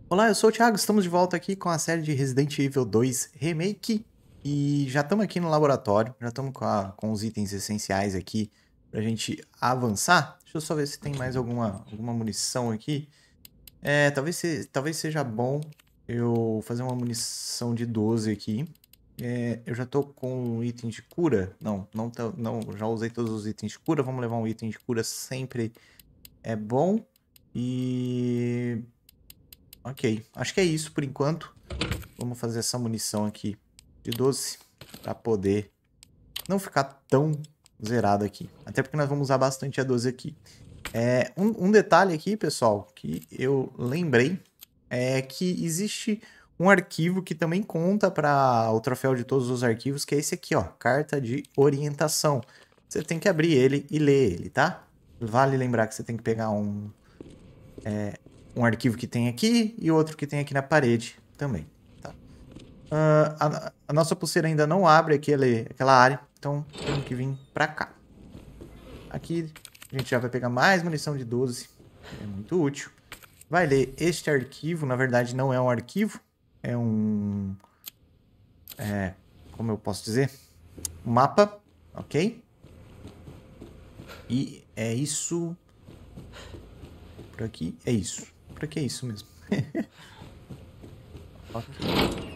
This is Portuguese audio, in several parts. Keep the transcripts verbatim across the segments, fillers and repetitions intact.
Olá, eu sou o Thiago, estamos de volta aqui com a série de Resident Evil dois Remake e já estamos aqui no laboratório, já estamos com, a- com os itens essenciais aqui pra gente avançar. Deixa eu só ver se tem mais alguma, alguma munição aqui. É, talvez, se- talvez seja bom eu fazer uma munição de doze aqui. É, eu já tô com um item de cura. Não, não, tô- não, já usei todos os itens de cura. Vamos levar um item de cura sempre é bom. E ok, acho que é isso por enquanto. Vamos fazer essa munição aqui de doze para poder não ficar tão zerado aqui. Até porque nós vamos usar bastante a doze aqui. É, um, um detalhe aqui, pessoal, que eu lembrei é que existe um arquivo que também conta para o troféu de todos os arquivos, que é esse aqui, ó, carta de orientação. Você tem que abrir ele e ler ele, tá? Vale lembrar que você tem que pegar um, é, um arquivo que tem aqui e outro que tem aqui na parede também. Uh, a, a nossa pulseira ainda não abre aquele, aquela área, então temos que vir pra cá. Aqui a gente já vai pegar mais munição de doze, que é muito útil. Vai ler este arquivo, na verdade não é um arquivo, é um... É, como eu posso dizer? Um mapa, ok? E é isso... Por aqui é isso. Por aqui é isso mesmo. Ok.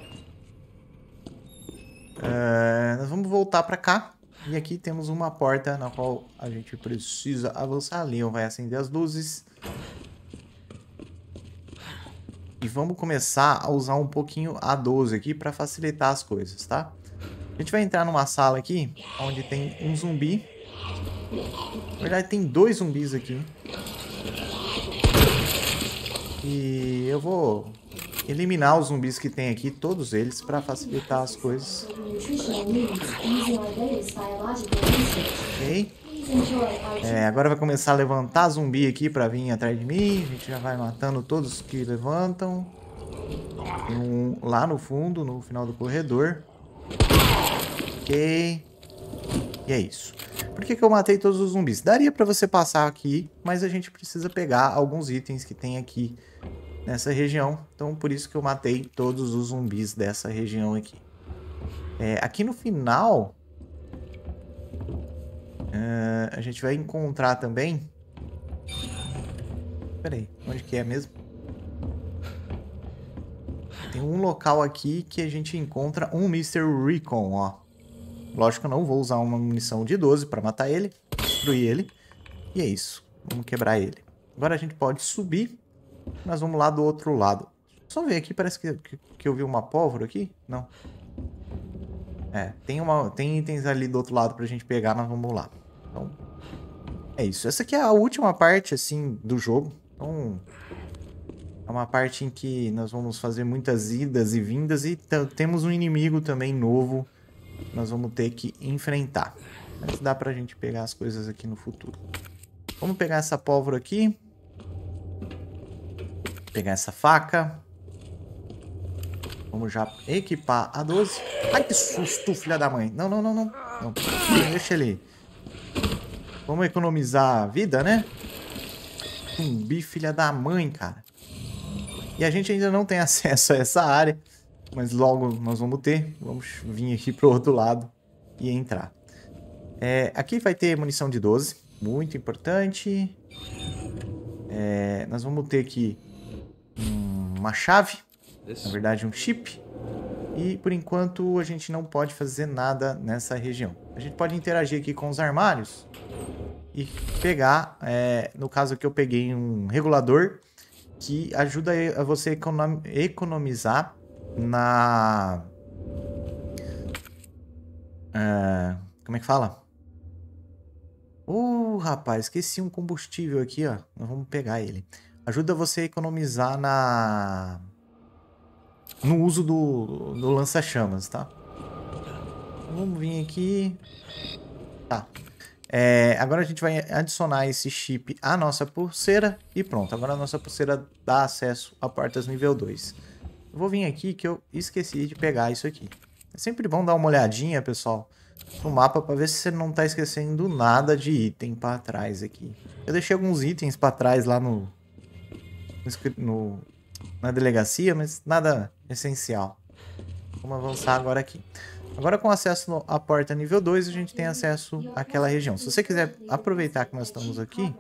Uh, nós vamos voltar pra cá. E aqui temos uma porta na qual a gente precisa avançar. Leon vai acender as luzes. E vamos começar a usar um pouquinho a doze aqui para facilitar as coisas, tá? A gente vai entrar numa sala aqui, onde tem um zumbi. Na verdade, tem dois zumbis aqui. E eu vou eliminar os zumbis que tem aqui, todos eles, para facilitar as coisas. Ok. É, agora vai começar a levantar zumbi aqui para vir atrás de mim. A gente já vai matando todos que levantam. Tem um lá no fundo, no final do corredor. Ok. E é isso. Por que que eu matei todos os zumbis? Daria pra você passar aqui, mas a gente precisa pegar alguns itens que tem aqui nessa região. Então, por isso que eu matei todos os zumbis dessa região aqui. É, aqui no final, uh, a gente vai encontrar também... Pera aí, onde que é mesmo? Tem um local aqui que a gente encontra um mister Recon, ó. Lógico que eu não vou usar uma munição de doze para matar ele, destruir ele. E é isso. Vamos quebrar ele. Agora a gente pode subir. Nós vamos lá do outro lado. Só ver aqui, parece que, que, que eu vi uma pólvora aqui. Não. É, tem, uma, tem itens ali do outro lado pra gente pegar, nós vamos lá. Então, é isso. Essa aqui é a última parte, assim, do jogo. Então, é uma parte em que nós vamos fazer muitas idas e vindas. E temos um inimigo também novo que nós vamos ter que enfrentar. Mas dá pra gente pegar as coisas aqui no futuro. Vamos pegar essa pólvora aqui. Pegar essa faca. Vamos já equipar a doze. Ai, que susto, filha da mãe. Não, não, não, não. Não, deixa ele. Vamos economizar a vida, né? Zumbi, filha da mãe, cara. E a gente ainda não tem acesso a essa área. Mas logo nós vamos ter. Vamos vir aqui pro outro lado e entrar. É, aqui vai ter munição de doze. Muito importante. É, nós vamos ter aqui um, uma chave. Na verdade, um chip. E, por enquanto, a gente não pode fazer nada nessa região. A gente pode interagir aqui com os armários e pegar, é, no caso aqui eu peguei um regulador que ajuda a você economizar na... Uh, como é que fala? Uh, rapaz, esqueci um combustível aqui, ó. Nós vamos pegar ele. Ajuda você a economizar na... no uso do, do lança-chamas, tá? Vamos vir aqui. Tá. É, agora a gente vai adicionar esse chip à nossa pulseira e pronto. Agora a nossa pulseira dá acesso a portas nível dois. Eu vou vir aqui que eu esqueci de pegar isso aqui. É sempre bom dar uma olhadinha, pessoal, no mapa para ver se você não está esquecendo nada de item para trás aqui. Eu deixei alguns itens para trás lá no, no, na delegacia, mas nada essencial. Vamos avançar agora aqui. Agora com acesso à porta nível dois, a gente tem acesso àquela região. Se você quiser aproveitar que nós estamos aqui,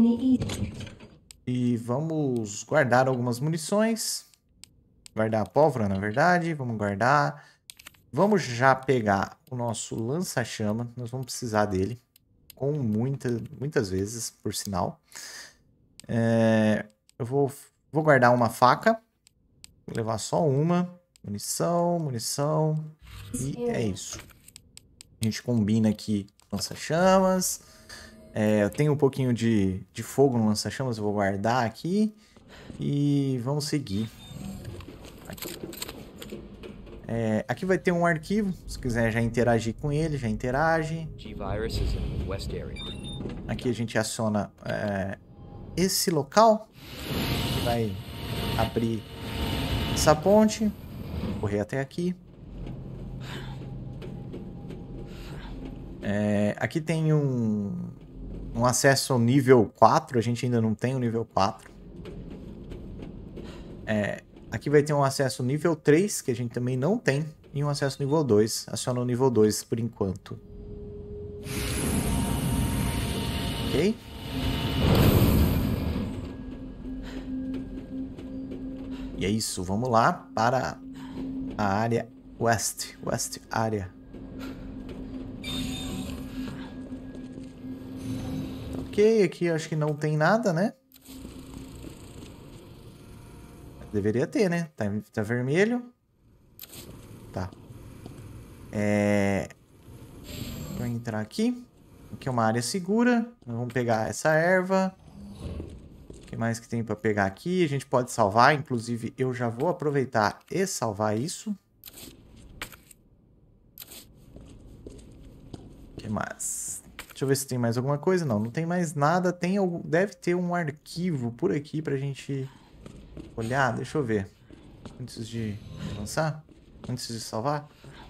e vamos guardar algumas munições. Guardar a pólvora, na verdade. Vamos guardar. Vamos já pegar o nosso lança-chama. Nós vamos precisar dele. Com muita, muitas vezes, por sinal. É, eu vou, vou guardar uma faca. Vou levar só uma. Munição, munição. E é isso. A gente combina aqui lança-chamas. É, eu tenho um pouquinho de, de fogo no lança-chamas. Eu vou guardar aqui. E vamos seguir. Aqui. É, aqui vai ter um arquivo. Se quiser já interagir com ele, já interage. Aqui a gente aciona é, esse local. Que vai abrir essa ponte. Vou correr até aqui. É, aqui tem um, um acesso ao nível quatro. A gente ainda não tem o nível quatro. É, aqui vai ter um acesso nível três, que a gente também não tem. E um acesso nível dois. Aciona o nível dois por enquanto. Ok? E é isso. Vamos lá para a área West. West área. Ok, aqui eu acho que não tem nada, né? Deveria ter, né? Tá, tá vermelho. Tá. É... Vou entrar aqui. Aqui é uma área segura. Nós vamos pegar essa erva. O que mais que tem pra pegar aqui? A gente pode salvar. Inclusive, eu já vou aproveitar e salvar isso. O que mais? Deixa eu ver se tem mais alguma coisa. Não, não tem mais nada. Tem algum... Deve ter um arquivo por aqui pra gente olhar. Deixa eu ver. Antes de lançar? Antes de salvar?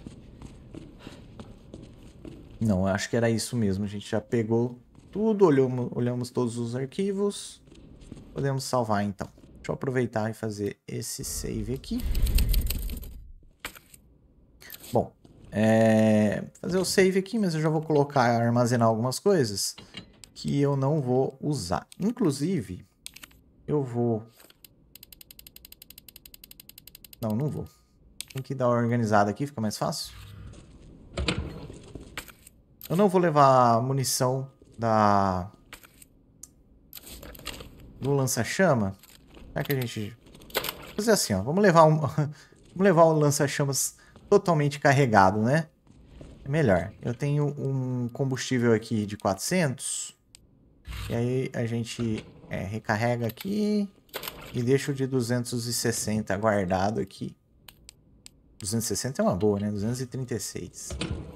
Não, eu acho que era isso mesmo. A gente já pegou tudo. Olhamos, olhamos todos os arquivos. Podemos salvar, então. Deixa eu aproveitar e fazer esse save aqui. Bom. É, fazer o save aqui, mas eu já vou colocar, armazenar algumas coisas que eu não vou usar. Inclusive, eu vou... Não, não vou. Tem que dar uma organizada aqui, fica mais fácil. Eu não vou levar a munição da... do lança-chama. Será que a gente... Vou fazer assim, ó. Vamos levar um... Vamos levar o lança-chamas totalmente carregado, né? É melhor. Eu tenho um combustível aqui de quatrocentos. E aí a gente é, recarrega aqui e deixa o de duzentos e sessenta guardado aqui. duzentos e sessenta é uma boa, né? duzentos e trinta e seis.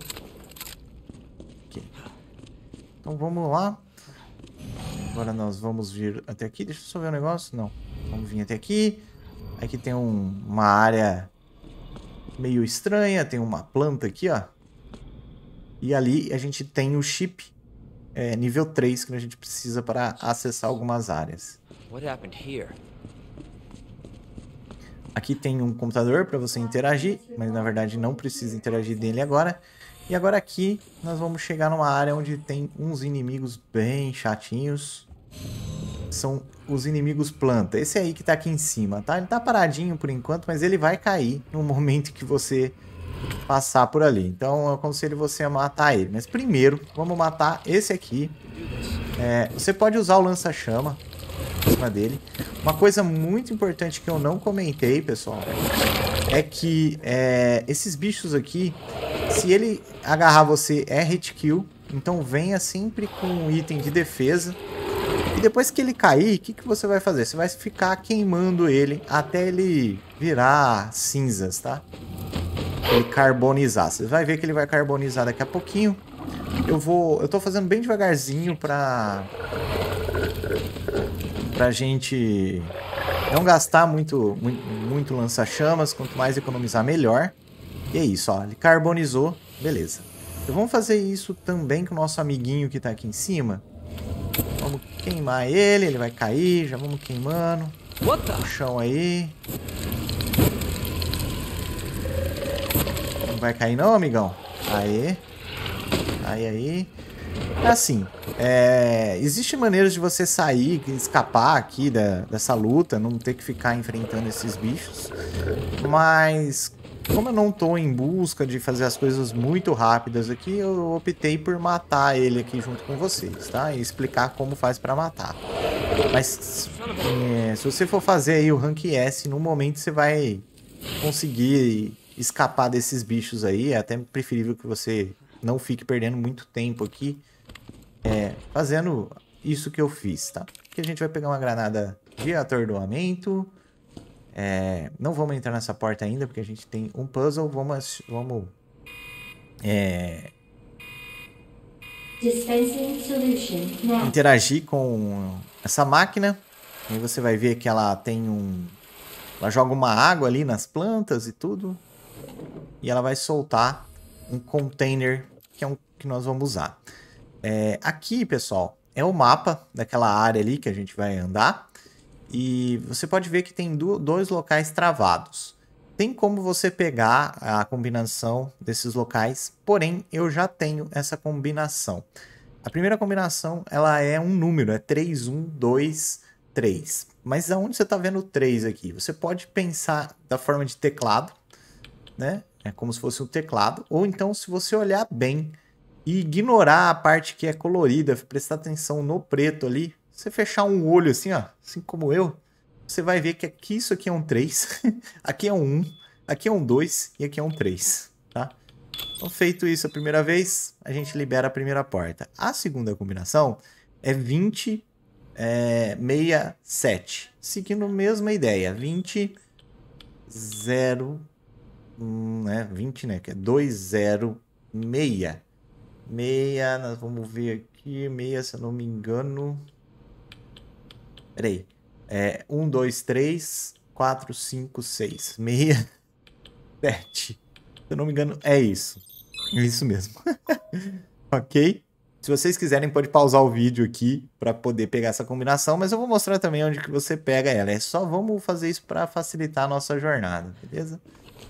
Ok. Então vamos lá. Agora nós vamos vir até aqui. Deixa eu só ver um negócio. Não. Vamos vir até aqui. Aqui tem um, uma área... meio estranha, tem uma planta aqui, ó. E ali a gente tem o chip é, nível três que a gente precisa para acessar algumas áreas. Aqui tem um computador para você interagir, mas na verdade não precisa interagir dele agora. E agora aqui nós vamos chegar numa área onde tem uns inimigos bem chatinhos. São os inimigos planta. Esse aí que tá aqui em cima, tá? Ele tá paradinho por enquanto, mas ele vai cair no momento que você passar por ali. Então eu aconselho você a matar ele. Mas primeiro, vamos matar esse aqui. É, você pode usar o lança-chama em cima dele. Uma coisa muito importante que eu não comentei, pessoal, é que é, esses bichos aqui, se ele agarrar você, é hit kill. Então venha sempre com um item de defesa. E depois que ele cair, o que, que você vai fazer? Você vai ficar queimando ele até ele virar cinzas, tá? Ele carbonizar. Você vai ver que ele vai carbonizar daqui a pouquinho. Eu vou... Eu tô fazendo bem devagarzinho pra... Pra gente não gastar muito, muito, muito lança-chamas. Quanto mais economizar, melhor. E é isso, ó. Ele carbonizou. Beleza. Então vamos fazer isso também com o nosso amiguinho que tá aqui em cima. Vamos queimar ele, ele vai cair, já vamos queimando. No chão aí. Não vai cair não, amigão? Aí. Aí, aí. É assim, é... existem maneiras de você sair, escapar aqui da, dessa luta, não ter que ficar enfrentando esses bichos. Mas, como eu não tô em busca de fazer as coisas muito rápidas aqui, eu optei por matar ele aqui junto com vocês, tá? E explicar como faz pra matar. Mas, é, se você for fazer aí o Rank S, no momento você vai conseguir escapar desses bichos aí. É até preferível que você não fique perdendo muito tempo aqui é, fazendo isso que eu fiz, tá? Aqui a gente vai pegar uma granada de atordoamento. É, não vamos entrar nessa porta ainda, porque a gente tem um puzzle. Vamos... vamos é, interagir com essa máquina. Aí você vai ver que ela tem um... ela joga uma água ali nas plantas e tudo. E ela vai soltar um container, que é um que nós vamos usar. É, aqui, pessoal, é o mapa daquela área ali que a gente vai andar. E você pode ver que tem do, dois locais travados. Tem como você pegar a combinação desses locais, porém eu já tenho essa combinação. A primeira combinação, ela é um número, é três, um, dois, três. Mas aonde você está vendo o três aqui? Você pode pensar da forma de teclado, né? É como se fosse um teclado. Ou então, se você olhar bem e ignorar a parte que é colorida, prestar atenção no preto ali, você fechar um olho assim, ó, assim como eu, você vai ver que aqui isso aqui é um três, aqui é um um, aqui é um dois e aqui é um três, tá? Então, feito isso a primeira vez, a gente libera a primeira porta. A segunda combinação é vinte, é, sessenta e sete, seguindo a mesma ideia, vinte, zero, né, vinte, né, que é duzentos e seis. Meia, nós vamos ver aqui, meia, se eu não me engano. Peraí. É um, dois, três, quatro, cinco, seis. Meia, sete. Se eu não me engano, é isso. É isso mesmo. Ok? Se vocês quiserem, pode pausar o vídeo aqui para poder pegar essa combinação, mas eu vou mostrar também onde que você pega ela. É só vamos fazer isso para facilitar a nossa jornada, beleza?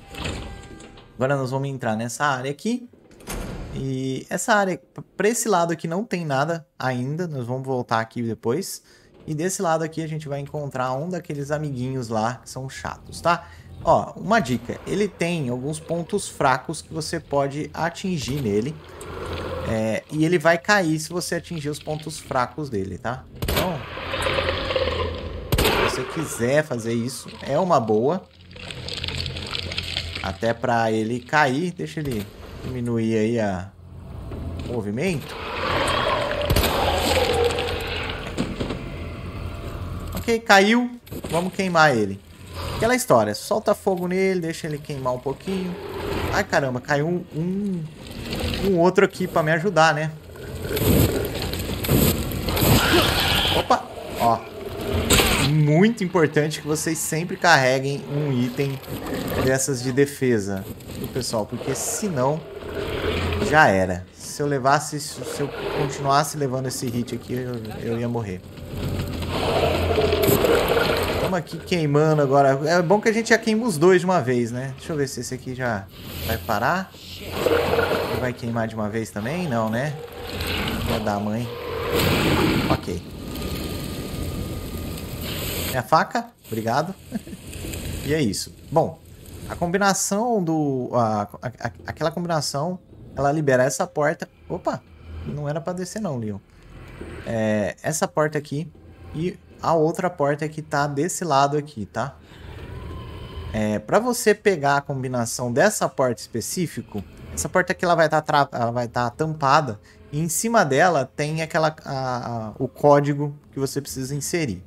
Agora nós vamos entrar nessa área aqui. E essa área, para esse lado aqui não tem nada ainda, nós vamos voltar aqui depois. E desse lado aqui a gente vai encontrar um daqueles amiguinhos lá que são chatos, tá? Ó, uma dica, ele tem alguns pontos fracos que você pode atingir nele. É, e ele vai cair se você atingir os pontos fracos dele, tá? Então, se você quiser fazer isso, é uma boa. Até para ele cair, deixa ele... diminuir aí a... o movimento. Ok, caiu. Vamos queimar ele. Aquela história, solta fogo nele, deixa ele queimar um pouquinho. Ai, caramba, caiu um, um, um outro aqui pra me ajudar, né? Opa! Ó. Muito importante que vocês sempre carreguem um item dessas de defesa, do pessoal, porque senão já era. Se eu levasse, se eu continuasse levando esse hit aqui, eu, eu ia morrer. Estamos aqui queimando agora. É bom que a gente já queima os dois de uma vez, né? Deixa eu ver se esse aqui já vai parar. Ele vai queimar de uma vez também? Não, né? Vai dar mãe. Ok. Minha faca, obrigado. E é isso. Bom, a combinação do... A, a, a, aquela combinação, ela libera essa porta. Opa, não era pra descer não, Leon. É, essa porta aqui e a outra porta que tá desse lado aqui, tá? É, pra você pegar a combinação dessa porta específico, essa porta aqui ela vai estar tá ela vai tá tampada e em cima dela tem aquela, a, a, o código que você precisa inserir.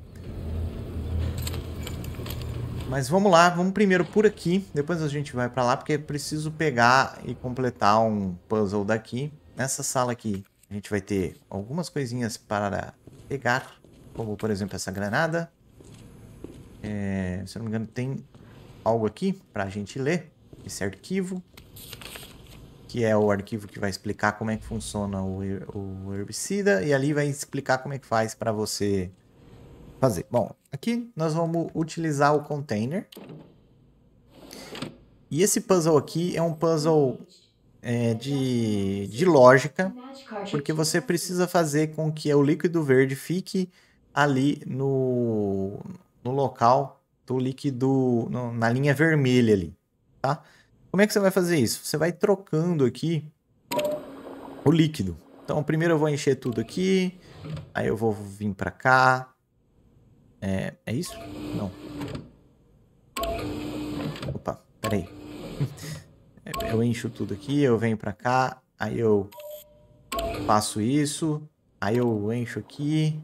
Mas vamos lá, vamos primeiro por aqui, depois a gente vai pra lá, porque eu preciso pegar e completar um puzzle daqui. Nessa sala aqui, a gente vai ter algumas coisinhas para pegar, como por exemplo essa granada. É, se eu não me engano, tem algo aqui pra gente ler, esse arquivo, que é o arquivo que vai explicar como é que funciona o, o herbicida, e ali vai explicar como é que faz para você fazer? Bom, aqui nós vamos utilizar o container. E esse puzzle aqui é um puzzle é, de, de lógica, porque você precisa fazer com que o líquido verde fique ali no, no local do líquido, no, na linha vermelha ali, tá? Como é que você vai fazer isso? Você vai trocando aqui o líquido. Então, primeiro eu vou encher tudo aqui, aí eu vou vir pra cá. É, é isso? Não. Opa, peraí. Eu encho tudo aqui, eu venho pra cá, aí eu faço isso, aí eu encho aqui.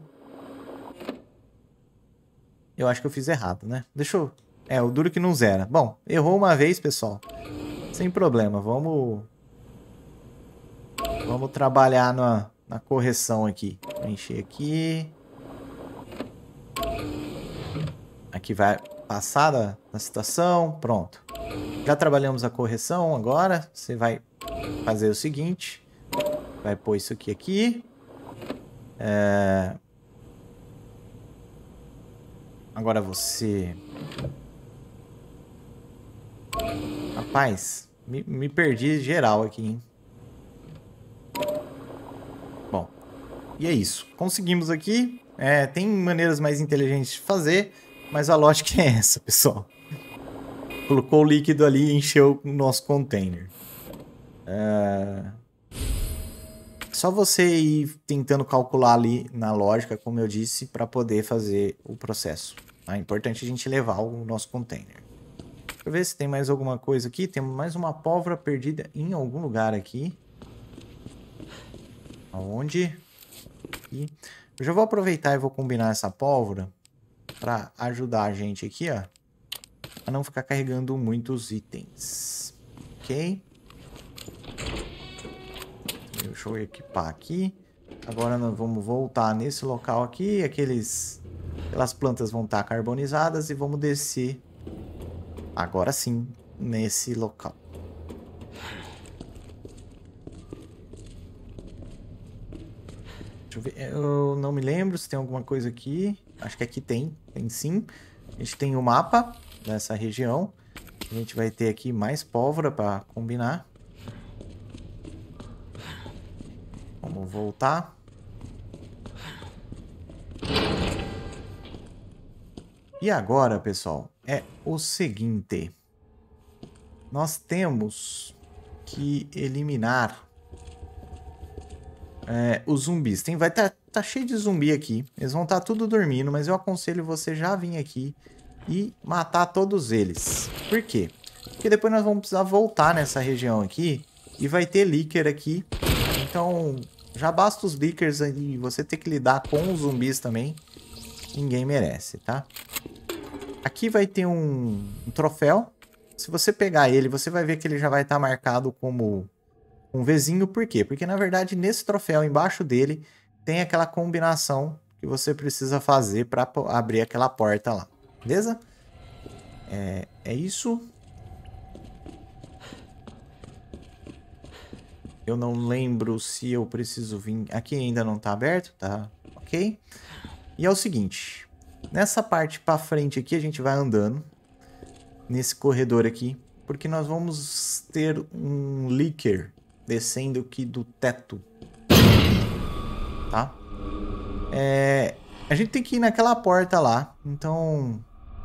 Eu acho que eu fiz errado, né? Deixa eu... É, o duro que não zera. Bom, errou uma vez, pessoal. Sem problema, vamos... Vamos trabalhar na, na correção aqui. Vou encher aqui. Aqui vai passar da, da situação, pronto. Já trabalhamos a correção, agora você vai fazer o seguinte. Vai pôr isso aqui aqui. É... Agora você... Rapaz, me, me perdi geral aqui, hein? Bom, e é isso. Conseguimos aqui. É, tem maneiras mais inteligentes de fazer, mas a lógica é essa, pessoal. Colocou o líquido ali e encheu o nosso container. É... Só você ir tentando calcular ali na lógica, como eu disse, para poder fazer o processo. É importante a gente levar o nosso container. Deixa eu ver se tem mais alguma coisa aqui. Tem mais uma pólvora perdida em algum lugar aqui. Aonde? Aqui. Eu já vou aproveitar e vou combinar essa pólvora para ajudar a gente aqui, ó, a não ficar carregando muitos itens. Ok? Deixa eu equipar aqui. Agora nós vamos voltar nesse local aqui. Aqueles, aquelas plantas vão estar carbonizadas e vamos descer agora sim nesse local. Deixa eu ver. Eu não me lembro se tem alguma coisa aqui. Acho que aqui tem. Tem sim. A gente tem o mapa dessa região. A gente vai ter aqui mais pólvora para combinar. Vamos voltar. E agora, pessoal, é o seguinte. Nós temos que eliminar é, os zumbis. Tem, vai estar tá, tá cheio de zumbi aqui. Eles vão estar tá tudo dormindo, mas eu aconselho você já vir aqui e matar todos eles. Por quê? Porque depois nós vamos precisar voltar nessa região aqui e vai ter Licker aqui. Então, já basta os Lickers aí, você ter que lidar com os zumbis também. Ninguém merece, tá? Aqui vai ter um, um troféu. Se você pegar ele, você vai ver que ele já vai estar marcado como um Vzinho. Por quê? Porque, na verdade, nesse troféu, embaixo dele, tem aquela combinação que você precisa fazer para abrir aquela porta lá. Beleza? É, é isso. Eu não lembro se eu preciso vir... Aqui ainda não tá aberto, tá? Ok. E é o seguinte. Nessa parte pra frente aqui, a gente vai andando. Nesse corredor aqui. Porque nós vamos ter um Licker descendo aqui do teto. Tá? É... A gente tem que ir naquela porta lá. Então...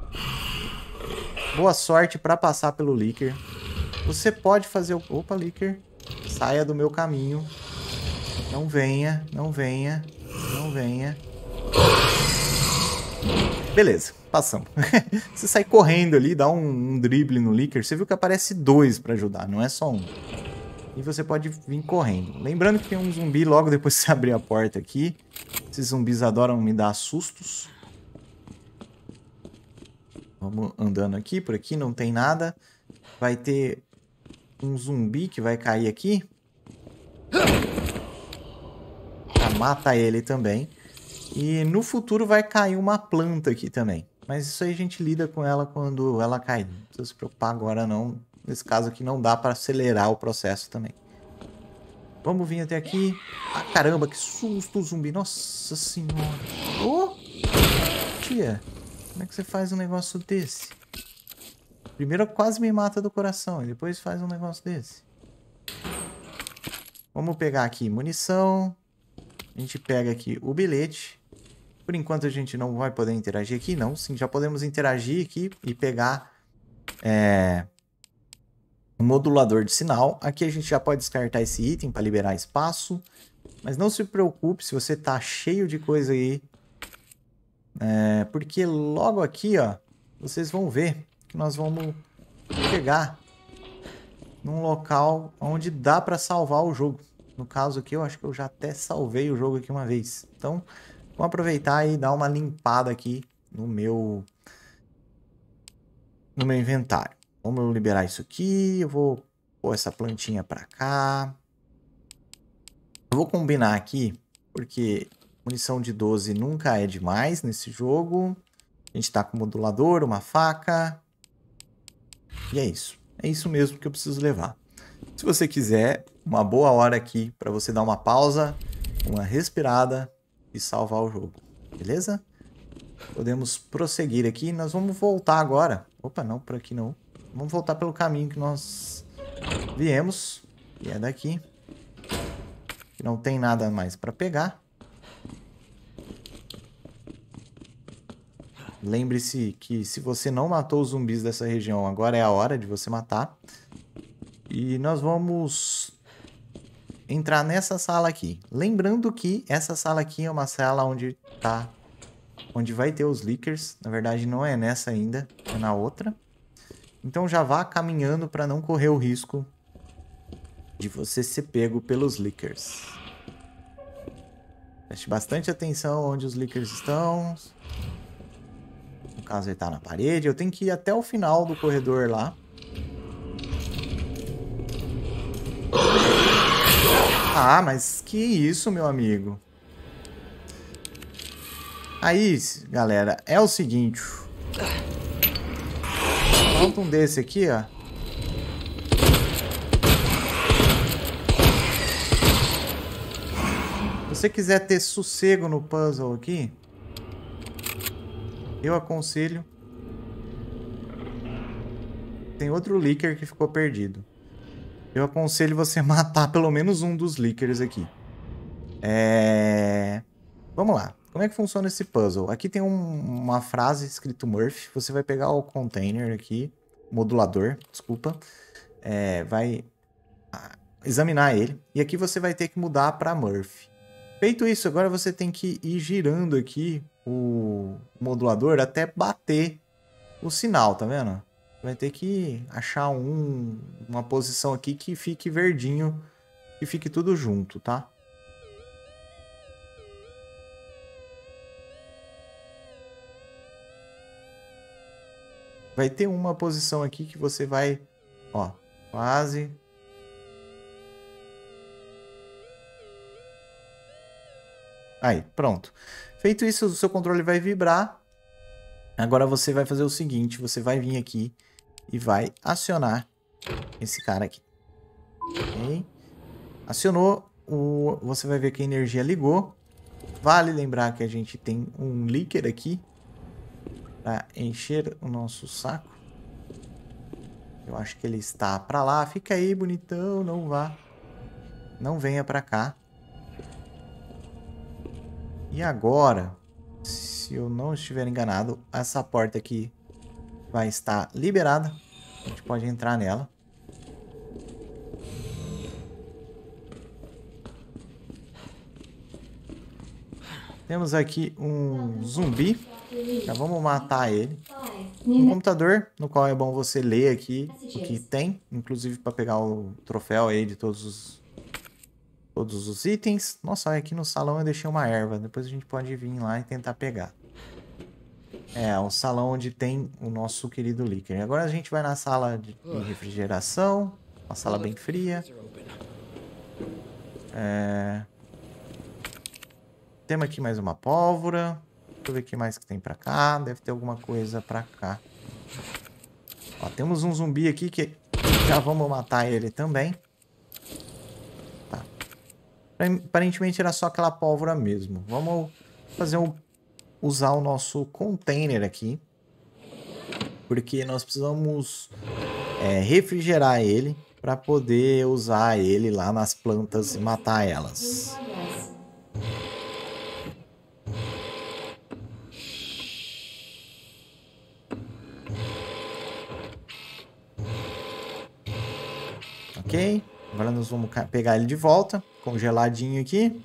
Boa sorte pra passar pelo Licker. Você pode fazer o... Opa, Licker. Saia do meu caminho. Não venha, não venha, não venha. Beleza, passamos. Você sai correndo ali, dá um, um drible no Licker. Você viu que aparece dois pra ajudar, não é só um. E você pode vir correndo. Lembrando que tem um zumbi logo depois que você abrir a porta aqui. Esses zumbis adoram me dar sustos. Vamos andando aqui, por aqui não tem nada. Vai ter um zumbi que vai cair aqui. Já mata ele também. E no futuro vai cair uma planta aqui também. Mas isso aí a gente lida com ela quando ela cair. Não precisa se preocupar agora não. Nesse caso aqui não dá para acelerar o processo também. Vamos vir até aqui. Ah, caramba, que susto o zumbi. Nossa senhora. Oh! tia? Como é que você faz um negócio desse? Primeiro quase me mata do coração e depois faz um negócio desse. Vamos pegar aqui munição. A gente pega aqui o bilhete. Por enquanto a gente não vai poder interagir aqui, não. Sim, já podemos interagir aqui e pegar é, um modulador de sinal. Aqui a gente já pode descartar esse item para liberar espaço. Mas não se preocupe se você tá cheio de coisa aí. É, porque logo aqui, ó, vocês vão ver que nós vamos pegar num local onde dá para salvar o jogo. No caso aqui, eu acho que eu já até salvei o jogo aqui uma vez. Então, vamos aproveitar e dar uma limpada aqui no meu no meu inventário. Vamos liberar isso aqui. Eu vou pôr essa plantinha para cá. Eu vou combinar aqui, porque munição de doze nunca é demais nesse jogo. A gente tá com modulador, uma faca. E é isso. É isso mesmo que eu preciso levar. Se você quiser, uma boa hora aqui para você dar uma pausa, uma respirada e salvar o jogo. Beleza? Podemos prosseguir aqui. Nós vamos voltar agora. Opa, não, por aqui não. Vamos voltar pelo caminho que nós viemos. E é daqui. Não tem nada mais para pegar. Lembre-se que se você não matou os zumbis dessa região, agora é a hora de você matar. E nós vamos entrar nessa sala aqui. Lembrando que essa sala aqui é uma sala onde tá, onde vai ter os leakers. Na verdade não é nessa ainda, é na outra. Então já vá caminhando para não correr o risco de você ser pego pelos leakers. Preste bastante atenção onde os leakers estão. No caso, ele tá na parede. Eu tenho que ir até o final do corredor lá. Ah, mas que isso, meu amigo. Aí, galera, é o seguinte. Falta um desse aqui, ó. Se você quiser ter sossego no puzzle aqui, eu aconselho. Tem outro leaker que ficou perdido. Eu aconselho você matar pelo menos um dos leakers aqui. É... Vamos lá. Como é que funciona esse puzzle? Aqui tem um, uma frase escrito Murphy. Você vai pegar o container aqui, modulador, desculpa. É, vai examinar ele. E aqui você vai ter que mudar para Murphy. Feito isso, agora você tem que ir girando aqui o modulador até bater o sinal, tá vendo? Vai ter que achar um, uma posição aqui que fique verdinho, que fique tudo junto, tá? Vai ter uma posição aqui que você vai, ó, quase. Aí, pronto. Feito isso, o seu controle vai vibrar. Agora você vai fazer o seguinte, você vai vir aqui e vai acionar esse cara aqui. Okay? Acionou, o, você vai ver que a energia ligou. Vale lembrar que a gente tem um leaker aqui para encher o nosso saco. Eu acho que ele está para lá. Fica aí, bonitão, não vá. Não venha para cá. E agora, se eu não estiver enganado, essa porta aqui vai estar liberada. A gente pode entrar nela. Temos aqui um zumbi. Já vamos matar ele. Um computador, no qual é bom você ler aqui o que tem. Inclusive para pegar o troféu aí de todos os, todos os itens. Nossa, aqui no salão eu deixei uma erva. Depois a gente pode vir lá e tentar pegar. É, o salão onde tem o nosso querido leaker. Agora a gente vai na sala de refrigeração. Uma sala bem fria. É... Temos aqui mais uma pólvora. Deixa eu ver o que mais que tem pra cá. Deve ter alguma coisa pra cá. Ó, temos um zumbi aqui que já vamos matar ele também. Tá. Aparentemente era só aquela pólvora mesmo. Vamos fazer um usar o nosso container aqui. Porque nós precisamos é, refrigerar ele para poder usar ele lá nas plantas e matar elas. Ok, agora nós vamos pegar ele de volta, congeladinho aqui.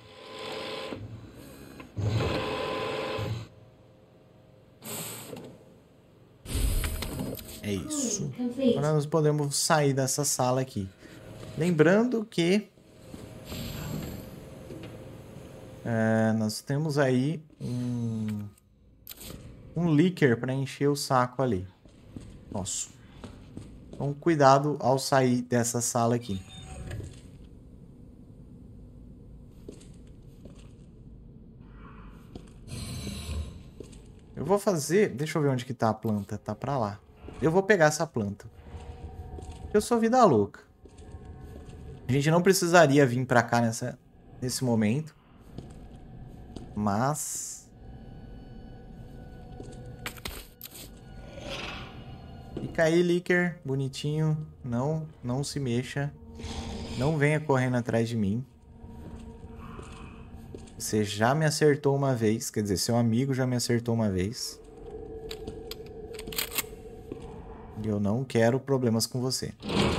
É isso. Agora nós podemos sair dessa sala aqui. Lembrando que é, nós temos aí um, um leaker para encher o saco ali. Nosso. Então, cuidado ao sair dessa sala aqui. Eu vou fazer... Deixa eu ver onde que tá a planta. Tá pra lá. Eu vou pegar essa planta. Eu sou vida louca. A gente não precisaria vir pra cá nessa, nesse momento. Mas... Fica aí, Licker. Bonitinho. Não, não se mexa. Não venha correndo atrás de mim. Você já me acertou uma vez. Quer dizer, seu amigo já me acertou uma vez. E eu não quero problemas com você.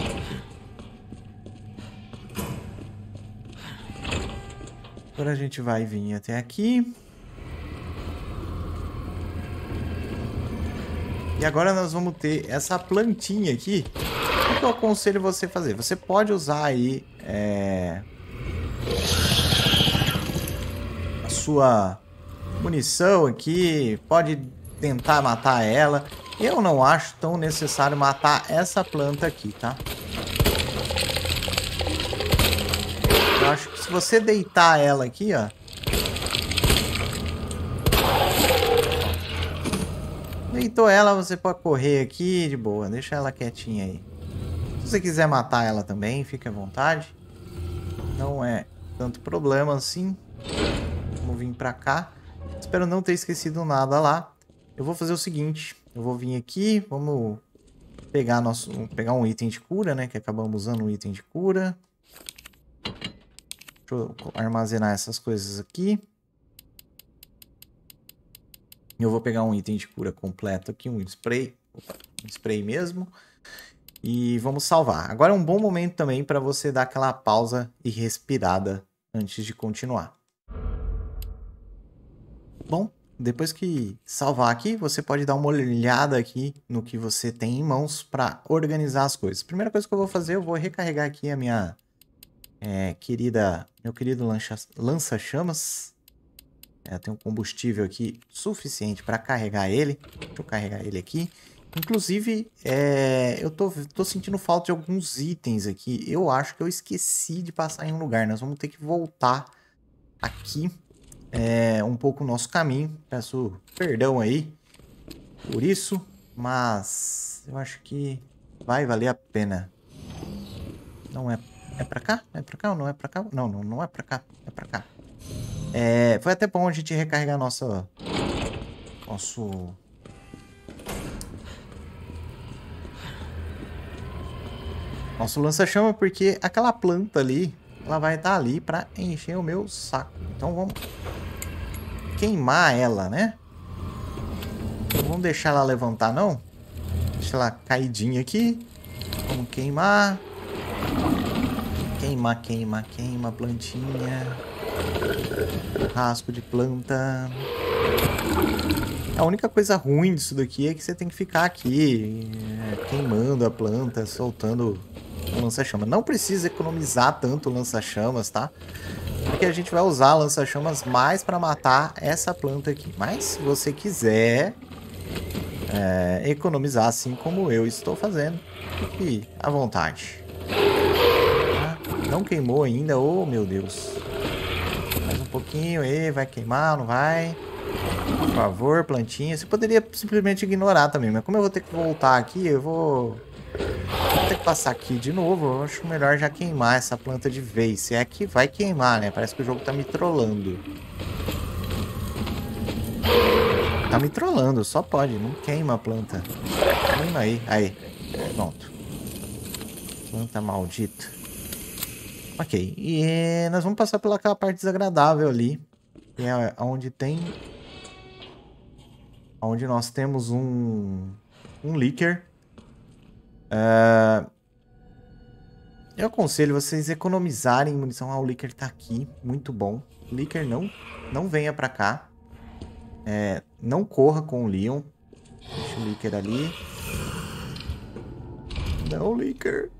Agora a gente vai vir até aqui. E agora nós vamos ter essa plantinha aqui. O que eu aconselho você a fazer? Você pode usar aí é, a sua munição aqui. Pode tentar matar ela. Eu não acho tão necessário matar essa planta aqui, tá? Eu acho que se você deitar ela aqui, ó. Deitou ela, você pode correr aqui de boa. Deixa ela quietinha aí. Se você quiser matar ela também, fique à vontade. Não é tanto problema assim. Vamos vir pra cá. Espero não ter esquecido nada lá. Eu vou fazer o seguinte. Eu vou vir aqui. Vamos pegar, nosso, pegar um item de cura, né? Que acabamos usando um item de cura. Deixa eu armazenar essas coisas aqui. Eu vou pegar um item de cura completo aqui, um spray, opa, um spray mesmo. E vamos salvar. Agora é um bom momento também para você dar aquela pausa e respirada antes de continuar. Bom, depois que salvar aqui, você pode dar uma olhada aqui no que você tem em mãos para organizar as coisas. Primeira coisa que eu vou fazer, eu vou recarregar aqui a minha é, querida, meu querido lança-chamas. É, tem um combustível aqui suficiente para carregar ele. Deixa eu carregar ele aqui. Inclusive, é, eu tô, tô sentindo falta de alguns itens aqui. Eu acho que eu esqueci de passar em um lugar. Nós vamos ter que voltar aqui é, um pouco o nosso caminho. Peço perdão aí por isso, mas eu acho que vai valer a pena. Não é... É pra cá? É pra cá ou não é pra cá? Não, não, não é pra cá. É pra cá. É, foi até bom a gente recarregar nossa, nosso... Nosso lança-chama, porque aquela planta ali, ela vai estar ali para encher o meu saco. Então vamos queimar ela, né? Não vamos deixar ela levantar, não. Deixa ela caidinha aqui. Vamos queimar. Queima, queima, queima a plantinha. Rasco de planta. A única coisa ruim disso daqui é que você tem que ficar aqui é, queimando a planta, soltando o lança-chamas. Não precisa economizar tanto o lança-chamas, tá? Porque a gente vai usar lança-chamas mais para matar essa planta aqui. Mas se você quiser é, economizar assim como eu estou fazendo, fique à vontade. Tá? Não queimou ainda, oh meu Deus. Mais um pouquinho, e vai queimar, não vai? Por favor, plantinha. Você poderia simplesmente ignorar também, mas como eu vou ter que voltar aqui, eu vou... vou ter que passar aqui de novo. Eu acho melhor já queimar essa planta de vez. Se é que vai queimar, né? Parece que o jogo tá me trollando. tá me trollando, só pode. Não queima a planta. Queima aí. Aí. Pronto. Planta maldita. Ok. E nós vamos passar pelaquela parte desagradável ali. Que é onde tem... Onde nós temos um... Um Licker. Uh, eu aconselho vocês economizarem munição. Ah, o Licker tá aqui. Muito bom. O Licker não, não venha pra cá. É, não corra com o Leon. Deixa o Licker ali. Não, Licker.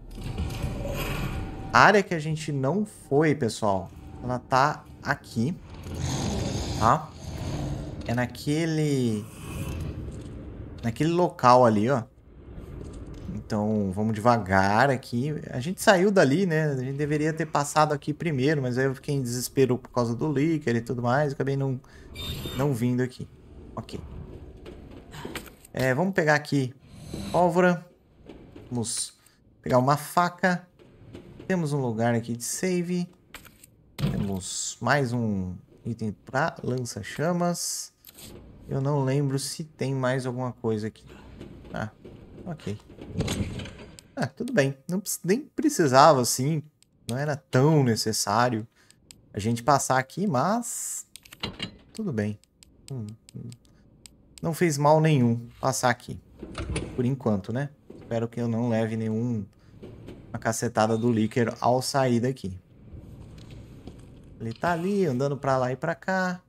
A área que a gente não foi, pessoal, ela tá aqui. Tá? É naquele... Naquele local ali, ó. Então, vamos devagar aqui. A gente saiu dali, né? A gente deveria ter passado aqui primeiro, mas aí eu fiquei em desespero por causa do Licker e tudo mais. Acabei não, não vindo aqui. Ok. É, vamos pegar aqui pólvora. Vamos pegar uma faca. Temos um lugar aqui de save. Temos mais um item para lança-chamas. Eu não lembro se tem mais alguma coisa aqui. Ah, ok. Ah, tudo bem. Não, nem precisava, assim. Não era tão necessário a gente passar aqui, mas... Tudo bem. Hum, hum. Não fez mal nenhum passar aqui. Por enquanto, né? Espero que eu não leve nenhum... Uma cacetada do Licker ao sair daqui. Ele tá ali, andando pra lá e pra cá.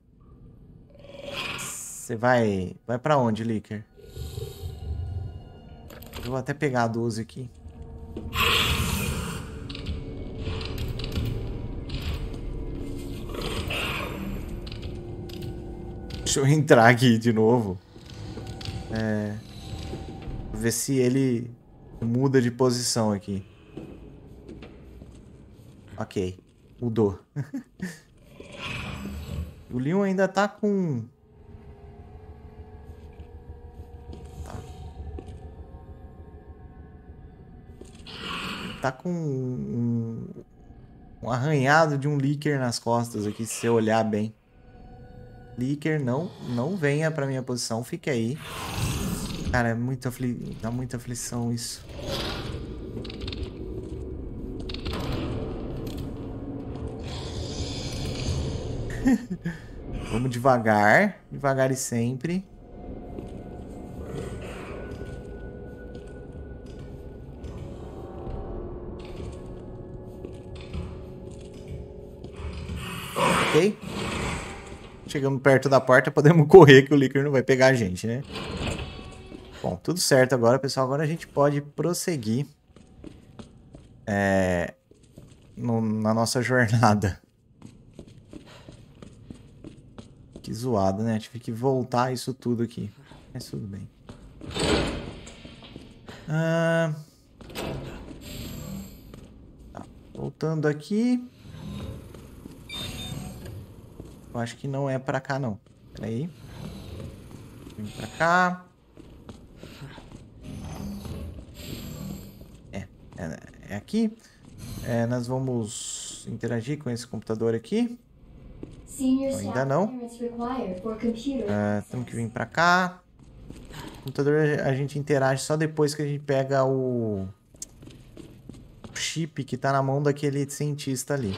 Você vai... Vai pra onde, Licker? Eu vou até pegar a doze aqui. Deixa eu entrar aqui de novo. É... Ver se ele muda de posição aqui. Ok. Mudou. O Leon ainda tá com... Tá. Tá com um... um arranhado de um Licker nas costas aqui, se você olhar bem. Licker, não, não venha pra minha posição, fique aí. Cara, é muito afli... dá muita aflição isso. Vamos devagar, devagar e sempre. Ok? Chegamos perto da porta, podemos correr que o Licker não vai pegar a gente, né? Bom, tudo certo agora, pessoal. Agora a gente pode prosseguir é, no, na nossa jornada. Que zoado, né? Tive que voltar isso tudo aqui. Mas tudo bem. Ah, tá. Voltando aqui. Eu acho que não é pra cá, não. Pera aí. Vem pra cá. É, é, é aqui. É, nós vamos interagir com esse computador aqui. Ainda não. Uh, temos que vir pra cá. O computador a gente interage só depois que a gente pega o, o chip que tá na mão daquele cientista ali.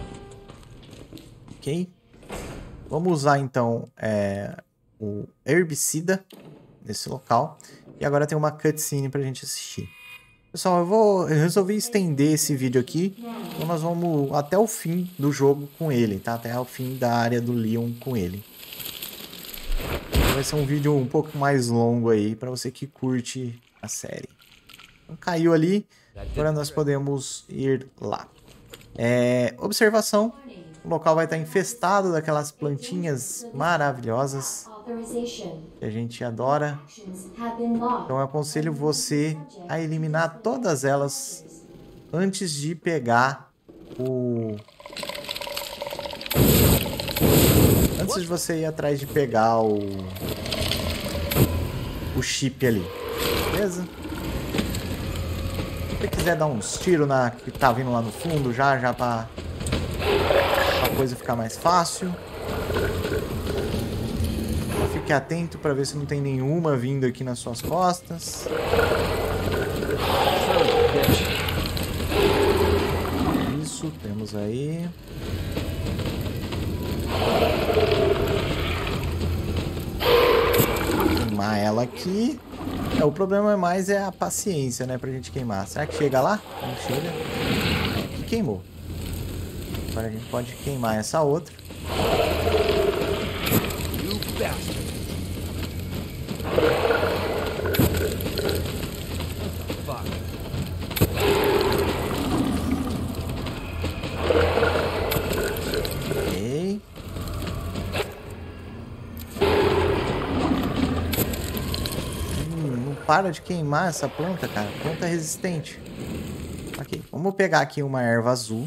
Ok? Vamos usar então é, o herbicida nesse local. E agora tem uma cutscene pra gente assistir. Pessoal, eu vou eu resolvi estender esse vídeo aqui. Então nós vamos até o fim do jogo com ele, tá? Até o fim da área do Leon com ele. Então vai ser um vídeo um pouco mais longo aí, pra você que curte a série. Então caiu ali, agora nós podemos ir lá. É, observação, o local vai estar infestado daquelas plantinhas maravilhosas que a gente adora. Então eu aconselho você a eliminar todas elas antes de pegar o... Antes de você ir atrás de pegar o... o chip ali, beleza? Se você quiser dar uns tiros na que tá vindo lá no fundo já, já pra... pra coisa ficar mais fácil. Fique atento para ver se não tem nenhuma vindo aqui nas suas costas. Isso, temos aí. Queimar ela aqui. É, o problema é mais é a paciência, né, pra gente queimar. Será que chega lá? Não chega. É, aqui queimou. Agora a gente pode queimar essa outra. Ok. Hum, não para de queimar essa planta, cara. Planta resistente. Ok, vamos pegar aqui uma erva azul.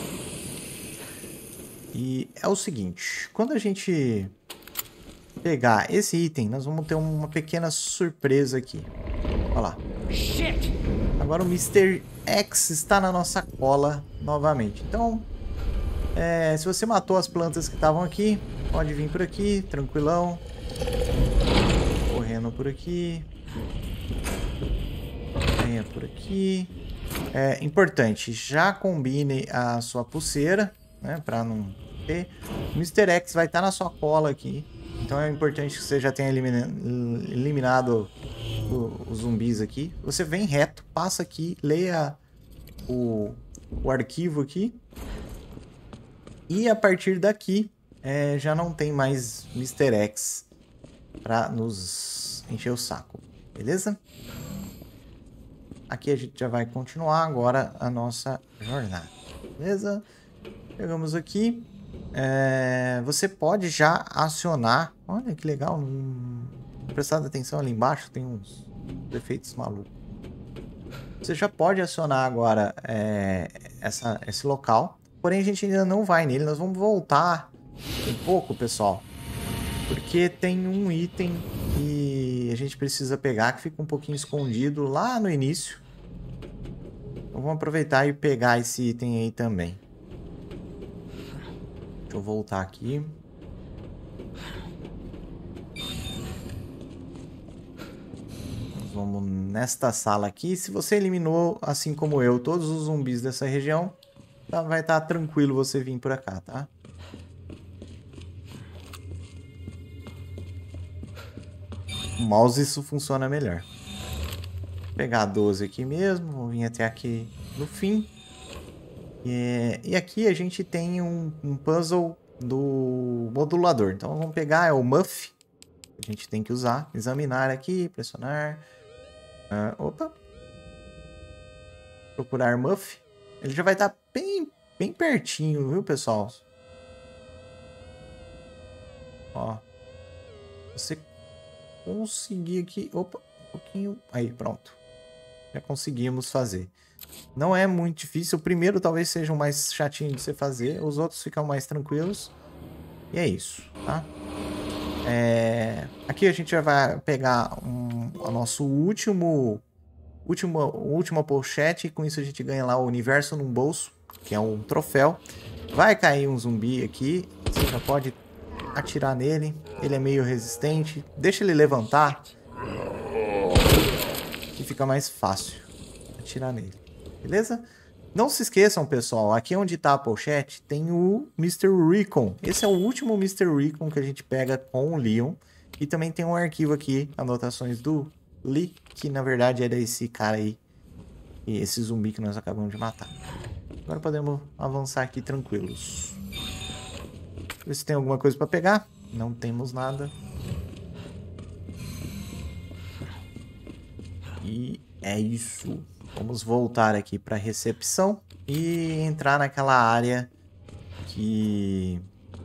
E é o seguinte, quando a gente pegar esse item, nós vamos ter uma pequena surpresa aqui. Olha lá. Agora o mister X está na nossa cola novamente. Então, é, se você matou as plantas que estavam aqui, pode vir por aqui, tranquilão. Correndo por aqui. Venha por aqui. É importante, já combine a sua pulseira, né, para não ter. O mister X vai estar na sua cola aqui. Então é importante que você já tenha elimina eliminado o, os zumbis aqui. Você vem reto, passa aqui, leia o, o arquivo aqui. E a partir daqui, é, já não tem mais mister X para nos encher o saco. Beleza? Aqui a gente já vai continuar agora a nossa jornada. Beleza? Chegamos aqui. É, você pode já acionar. Olha que legal. Não prestado atenção ali embaixo, tem uns efeitos malucos. Você já pode acionar agora é, essa, esse local. Porém, a gente ainda não vai nele. Nós vamos voltar um pouco, pessoal. Porque tem um item que a gente precisa pegar que fica um pouquinho escondido lá no início. Então vamos aproveitar e pegar esse item aí também. Deixa eu voltar aqui. Nós vamos nesta sala aqui. Se você eliminou, assim como eu, todos os zumbis dessa região, tá, vai estar tranquilo você vir por cá, tá? O mouse isso funciona melhor. Vou pegar a doze aqui mesmo. Vou vir até aqui no fim. E, e aqui a gente tem um, um puzzle do modulador. Então vamos pegar, é o Muff. A gente tem que usar. Examinar aqui, pressionar. Uh, opa. Procurar Muff. Ele já vai estar bem, bem pertinho, viu, pessoal? Ó. Você conseguir aqui... Opa, um pouquinho... Aí, pronto. Já conseguimos fazer. Não é muito difícil. O primeiro talvez seja o mais chatinho de você fazer. Os outros ficam mais tranquilos. E é isso, tá? É... Aqui a gente já vai pegar um, o nosso último... Última, última pochete. E com isso a gente ganha lá o universo num bolso. Que é um troféu. Vai cair um zumbi aqui. Você já pode atirar nele. Ele é meio resistente. Deixa ele levantar. Que fica mais fácil atirar nele. Beleza? Não se esqueçam, pessoal. Aqui onde está a pochete tem o mister Recon. Esse é o último mister Recon que a gente pega com o Leon. E também tem um arquivo aqui. Anotações do Lee. Que na verdade era esse cara aí. E esse zumbi que nós acabamos de matar. Agora podemos avançar aqui tranquilos. Ver se tem alguma coisa para pegar. Não temos nada. E é isso. Vamos voltar aqui para a recepção e entrar naquela área que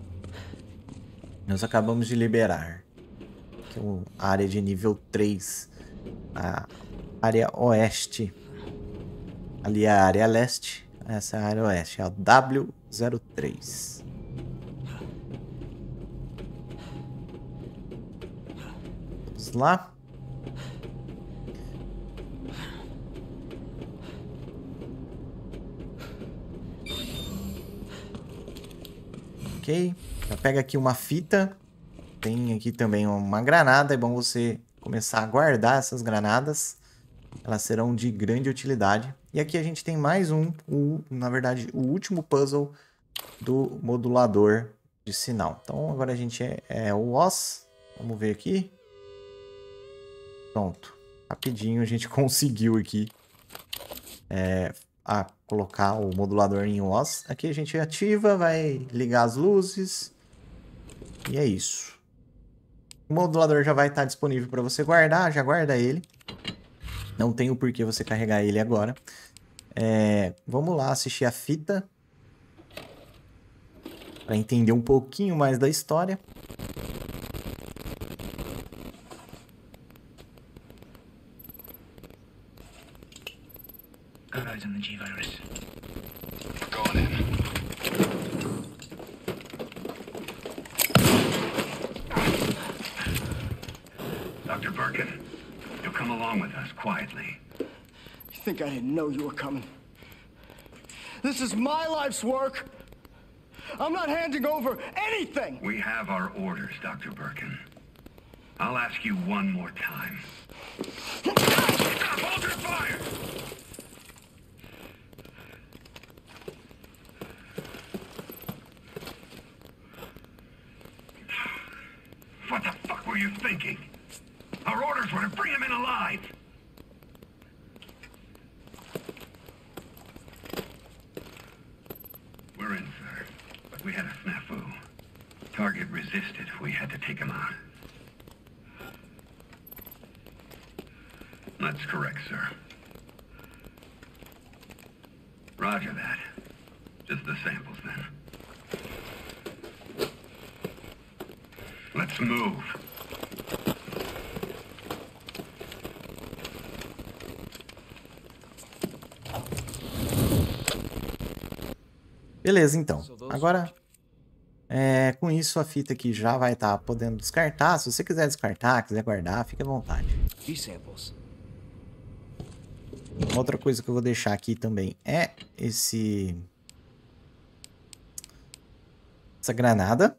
nós acabamos de liberar. Que é a área de nível três. A área oeste. Ali é a área leste. Essa é a área oeste. É a W zero três. Vamos lá. Ok. Já pega aqui uma fita. tem aqui também uma granada. É bom você começar a guardar essas granadas. Elas serão de grande utilidade. E aqui a gente tem mais um, o, na verdade, o último puzzle do modulador de sinal. Então agora a gente é, é o O S. Vamos ver aqui. Pronto. Rapidinho a gente conseguiu aqui é, a colocar o modulador em O S. Aqui a gente ativa, vai ligar as luzes. E é isso. O modulador já vai estar disponível para você guardar. Já guarda ele. Não tem o porquê você carregar ele agora. É, vamos lá assistir a fita. Para entender um pouquinho mais da história. Got eyes on the G-Virus. We're going in. Doctor Birkin, you'll come along with us quietly. You think I didn't know you were coming? This is my life's work. I'm not handing over anything. We have our orders, Doctor Birkin. I'll ask you one more time. Stop! Hold your fire! What the fuck were you thinking? Our orders were to bring him in alive. We're in, sir. But we had a snafu. Target resisted. We had to take him out. That's correct, sir. Roger that. Just the samples, then. Let's move. Beleza, então. Agora, é, com isso, a fita aqui já vai estar podendo descartar. Se você quiser descartar, quiser guardar, fique à vontade. Outra coisa que eu vou deixar aqui também é esse... essa granada.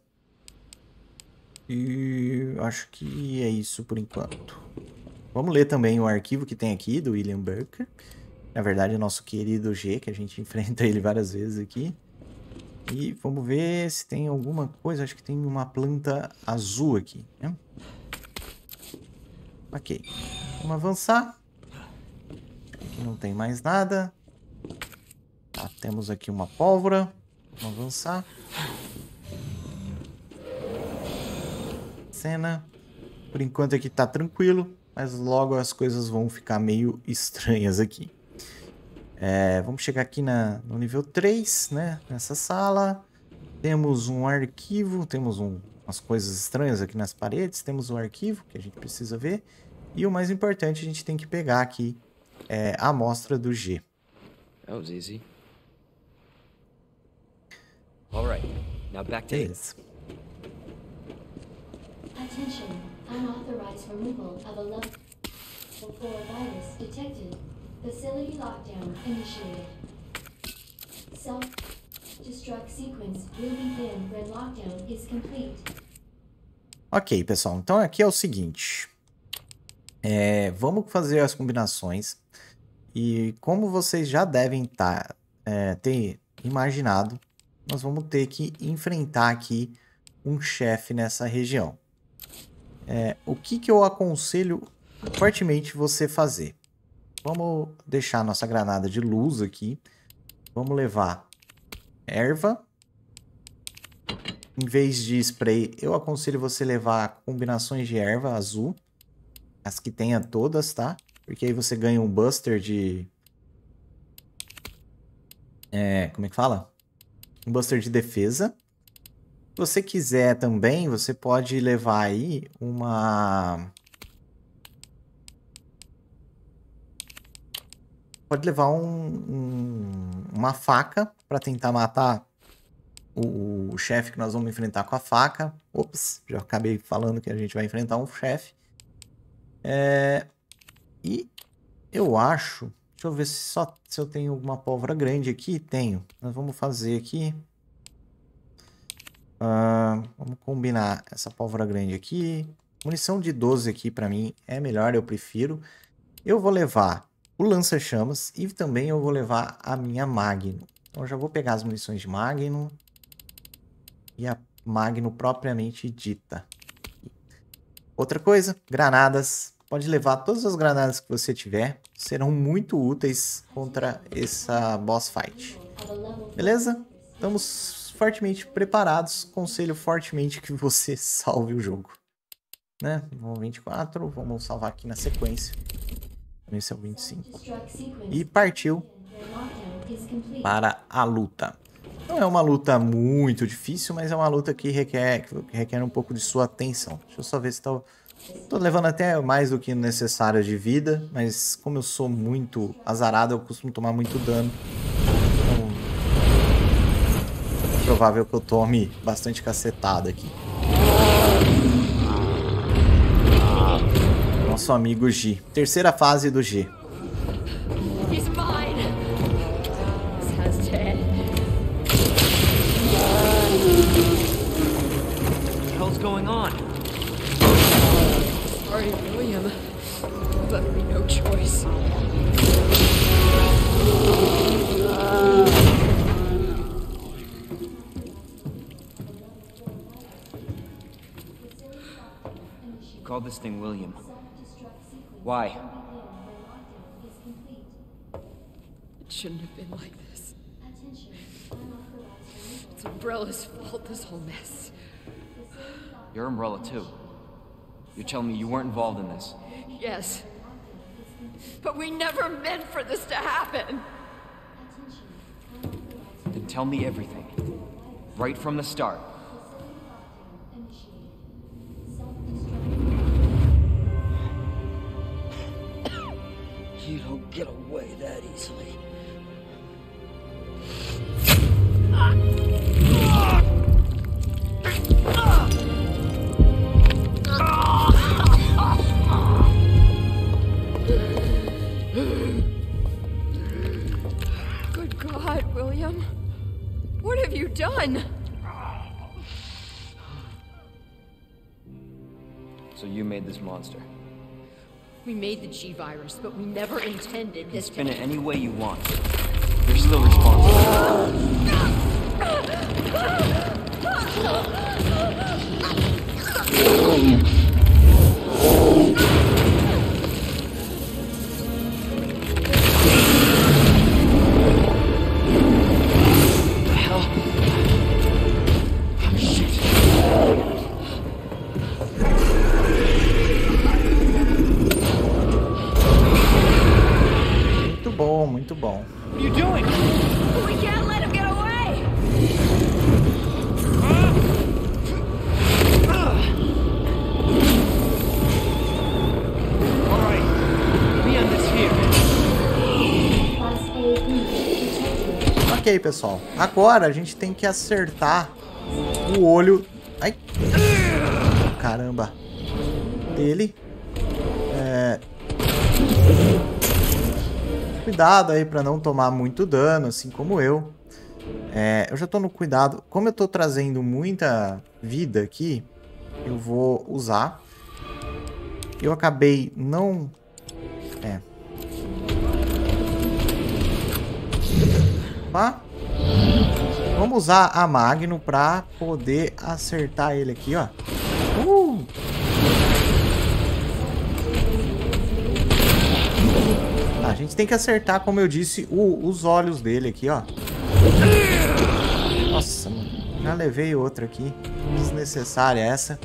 E acho que é isso por enquanto. Vamos ler também o arquivo que tem aqui do William Burke. Na verdade, é nosso querido G, que a gente enfrenta ele várias vezes aqui. E vamos ver se tem alguma coisa. Acho que tem uma planta azul aqui, né? Ok. Vamos avançar. Aqui não tem mais nada. Tá, temos aqui uma pólvora. Vamos avançar. Cena. Por enquanto aqui tá tranquilo, mas logo as coisas vão ficar meio estranhas aqui. É, vamos chegar aqui na, no nível três, né? Nessa sala. Temos um arquivo, temos um, umas coisas estranhas aqui nas paredes. Temos um arquivo que a gente precisa ver. E o mais importante, a gente tem que pegar aqui é, a amostra do G. That was easy. All right, now back to Beleza. Attention, unauthorized removal of a level four virus detected. Facility lockdown initiated. Self-destruct sequence will begin when lockdown is complete. Ok, pessoal. Então aqui é o seguinte. É, vamos fazer as combinações. E como vocês já devem tá, é, ter imaginado, nós vamos ter que enfrentar aqui um chefe nessa região. É, o que, que eu aconselho fortemente você fazer? Vamos deixar nossa granada de luz aqui. Vamos levar erva. Em vez de spray, eu aconselho você levar combinações de erva azul. As que tenha todas, tá? Porque aí você ganha um buster de... É, como é que fala? Um buster de defesa. Se você quiser também, você pode levar aí uma... Pode levar um, um, uma faca para tentar matar o, o chefe que nós vamos enfrentar com a faca. Ops, já acabei falando que a gente vai enfrentar um chefe. É, e eu acho... Deixa eu ver se, só, se eu tenho alguma pólvora grande aqui. Tenho. Nós vamos fazer aqui... Uh, vamos combinar essa pólvora grande aqui. Munição de doze aqui pra mim é melhor, eu prefiro. Eu vou levar o lança-chamas e também eu vou levar a minha Magnum. Então eu já vou pegar as munições de Magnum e a Magnum propriamente dita. Outra coisa, granadas. Pode levar todas as granadas que você tiver. Serão muito úteis contra essa boss fight. Beleza? Estamos fortemente preparados. Conselho fortemente que você salve o jogo. Né? Vamos vinte e quatro. Vamos salvar aqui na sequência. Esse é o vinte e cinco. E partiu para a luta. Não é uma luta muito difícil, mas é uma luta que requer, que requer um pouco de sua atenção. Deixa eu só ver se tá... Tô levando até mais do que necessário de vida, mas como eu sou muito azarado, eu costumo tomar muito dano. Então, é provável que eu tome bastante cacetada aqui. Nosso amigo G. Terceira fase do G. He's mine. This has to end. What the hell's going on? Sorry, William. Left me no choice. You called this thing William. Why? It shouldn't have been like this. It's Umbrella's fault, this whole mess. You're Umbrella too. You're telling me you weren't involved in this? Yes. But we never meant for this to happen. Then tell me everything. Right from the start. You don't get away that easily. Good God, William. What have you done? So you made this monster. We made the G-Virus, but we never intended this Spin to... it any way you want. You're still responsible. What the hell? Oh, shit. Muito bom, muito bom. What are you doing? We can't let him get away! All right. We end this here. Class A B detected. Ok, pessoal. Agora a gente tem que acertar o olho... Ai! Caramba! Dele. É... Cuidado aí pra não tomar muito dano, assim como eu. É, eu já tô no cuidado. Como eu tô trazendo muita vida aqui, eu vou usar. Eu acabei não... É. Tá? Vamos usar a Magnum pra poder acertar ele aqui, ó. Uh! A gente tem que acertar, como eu disse, o, os olhos dele aqui, ó. Nossa, mano. Já levei outra aqui. Desnecessária essa.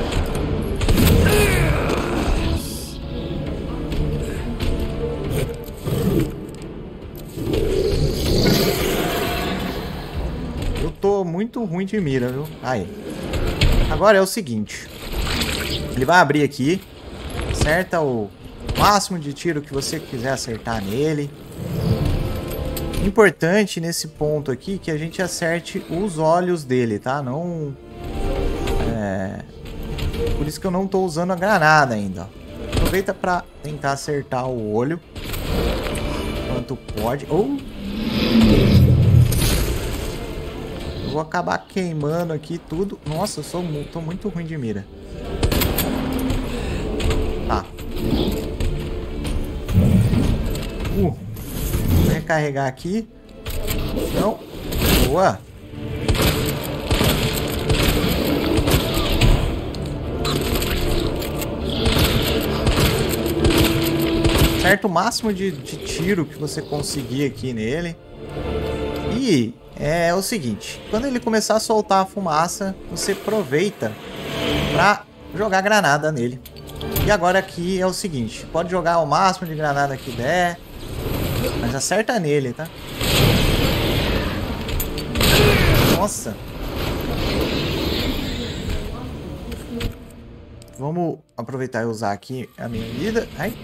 Eu tô muito ruim de mira, viu? Aí. Agora é o seguinte. Ele vai abrir aqui. Acerta o máximo de tiro que você quiser acertar nele. Importante nesse ponto aqui que a gente acerte os olhos dele, tá? Não... É... Por isso que eu não tô usando a granada ainda. Aproveita pra tentar acertar o olho. Quanto pode. Oh! vou acabar queimando aqui tudo. Nossa, eu sou, mu- tô muito ruim de mira. Tá. Uh, vou recarregar aqui. Não. Boa. Acerta o máximo de, de tiro que você conseguir aqui nele. E é o seguinte, quando ele começar a soltar a fumaça, você aproveita pra jogar granada nele. E agora aqui é o seguinte, pode jogar o máximo de granada que der, mas acerta nele, tá? Nossa. Vamos aproveitar e usar aqui a minha vida. Ai.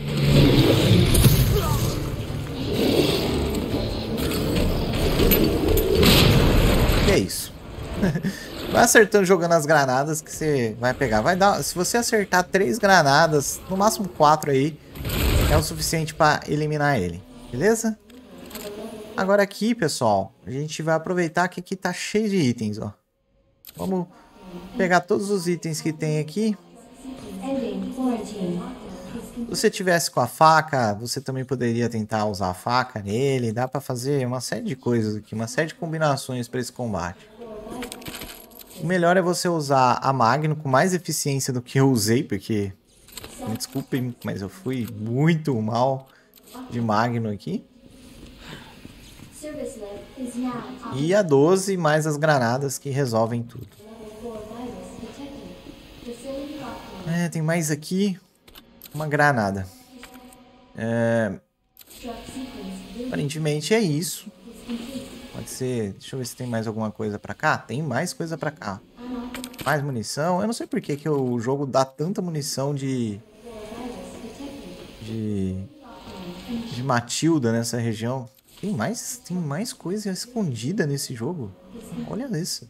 Que é isso? Vai acertando jogando as granadas que você vai pegar. Vai dar, se você acertar três granadas, no máximo quatro aí, é o suficiente para eliminar ele. Beleza? Agora aqui, pessoal, a gente vai aproveitar que aqui tá cheio de itens, ó. Vamos pegar todos os itens que tem aqui. Se você tivesse com a faca, você também poderia tentar usar a faca nele. Dá pra fazer uma série de coisas aqui, uma série de combinações para esse combate. O melhor é você usar a Magnum com mais eficiência do que eu usei, porque, me desculpem, mas eu fui muito mal de Magnum aqui. E a doze mais as granadas que resolvem tudo. É, tem mais aqui. Uma granada. É... Aparentemente é isso. Pode ser... Deixa eu ver se tem mais alguma coisa pra cá. Tem mais coisa pra cá. Mais munição. Eu não sei por que, que o jogo dá tanta munição de... De... De Matilda nessa região. Tem mais, tem mais coisa escondida nesse jogo. Olha isso.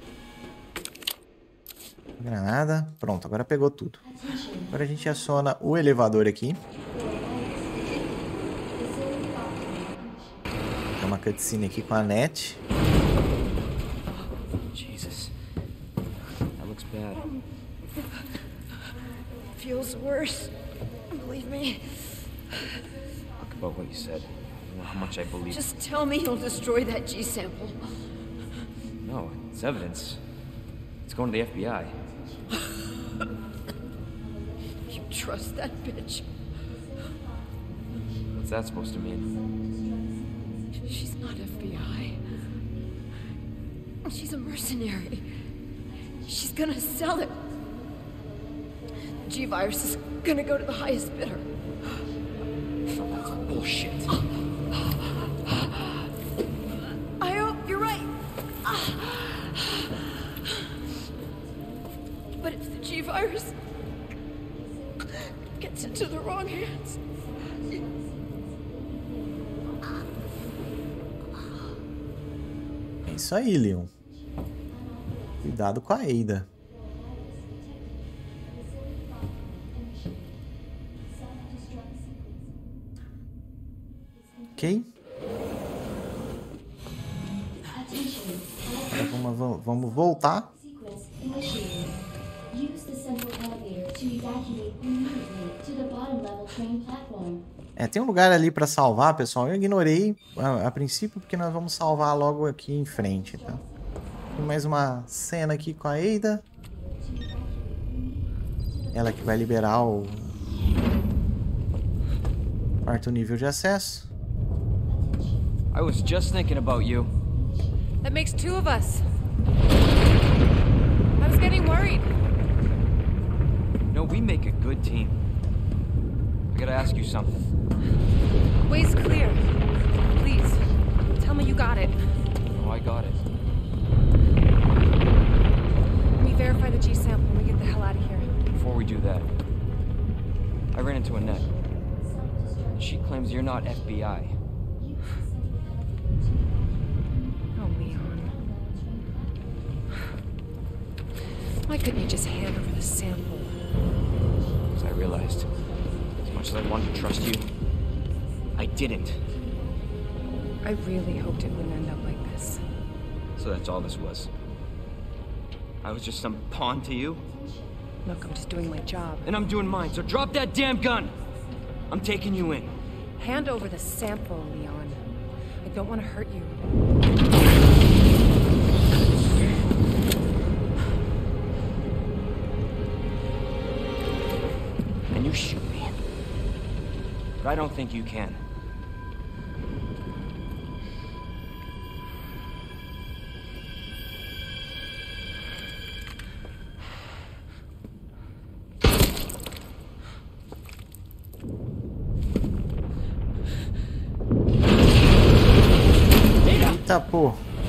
Granada. Pronto, agora pegou tudo. Agora a gente aciona o elevador aqui. Tem uma cutscene aqui com a Net. Jesus. That looks bad. Feels worse. Believe me. Talk about what you said. I don't know how much I believe. Just tell me you'll destroy that G sample. No, it's evidence. It's going to the F B I. You trust that bitch? What's that supposed to mean? She's not F B I. She's a mercenary. She's gonna sell it. G-Virus is gonna go to the highest bidder. That's bullshit. I hope you're right. But if the G-Virus gets into the wrong hands... É isso aí, Leon. Cuidado com a Ada. Ok? Agora vamos, vamos voltar. É, tem um lugar ali pra salvar, pessoal. Eu ignorei a, a princípio porque nós vamos salvar logo aqui em frente, tá? Tem mais uma cena aqui com a Ada. Ela que vai liberar o quarto nível de acesso. I was just thinking about you. That makes two of us. I was getting worried. No, we make a good team. I gotta ask you something. Way's clear. Please, tell me you got it. Oh, I got it. Let me verify the G sample and we get the hell out of here. Before we do that, I ran into Annette. She claims you're not F B I. Oh, Leon. Why couldn't you just hand over the sample? As I realized, as much as I wanted to trust you, I didn't. I really hoped it wouldn't end up like this. So that's all this was. I was just some pawn to you? Look, I'm just doing my job. And I'm doing mine, so drop that damn gun! I'm taking you in. Hand over the sample, Leon. I don't want to hurt you. And you shoot me. But I don't think you can. Eita, pô.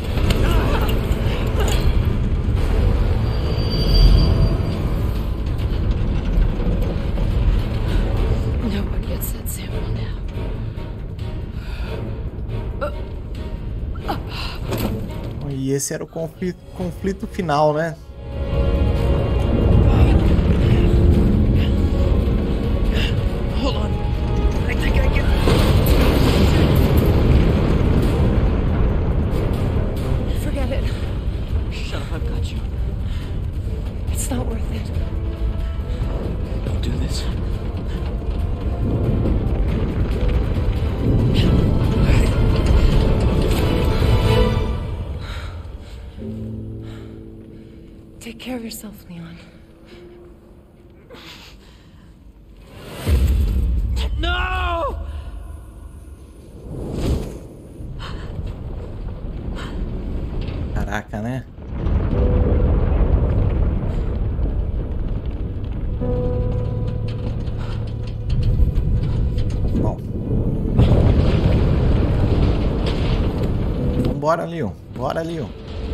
No one gets that sample now. E esse era o conflito, conflito final, né? Hold on. I think I can. Forget it. Shut up, I've got you. It's not worth it. Don't do this. Take care of yourself, Leon. No! Caraca, né? Bom. Vambora, Leon. Bora, Leon.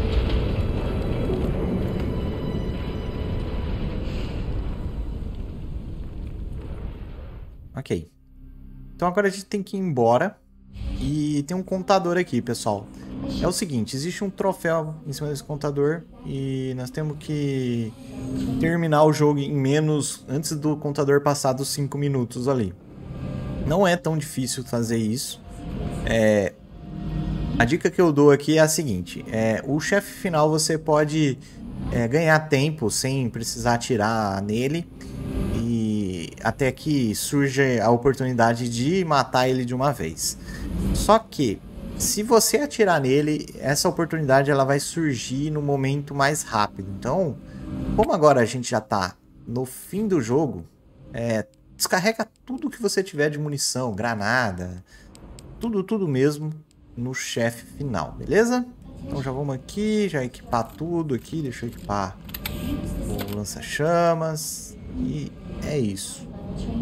Ok. Então agora a gente tem que ir embora. E tem um contador aqui, pessoal. É o seguinte, existe um troféu em cima desse contador. E nós temos que terminar o jogo em menos... Antes do contador passar dos cinco minutos ali. Não é tão difícil fazer isso. É... A dica que eu dou aqui é a seguinte. É... O chefe final você pode é, ganhar tempo sem precisar atirar nele. Até que surge a oportunidade de matar ele de uma vez. Só que, se você atirar nele, essa oportunidade ela vai surgir no momento mais rápido. Então, como agora a gente já está no fim do jogo, é, descarrega tudo que você tiver de munição, granada, tudo, tudo mesmo no chefe final, beleza? Então já vamos aqui, já equipar tudo aqui, deixa eu equipar o lança-chamas e é isso.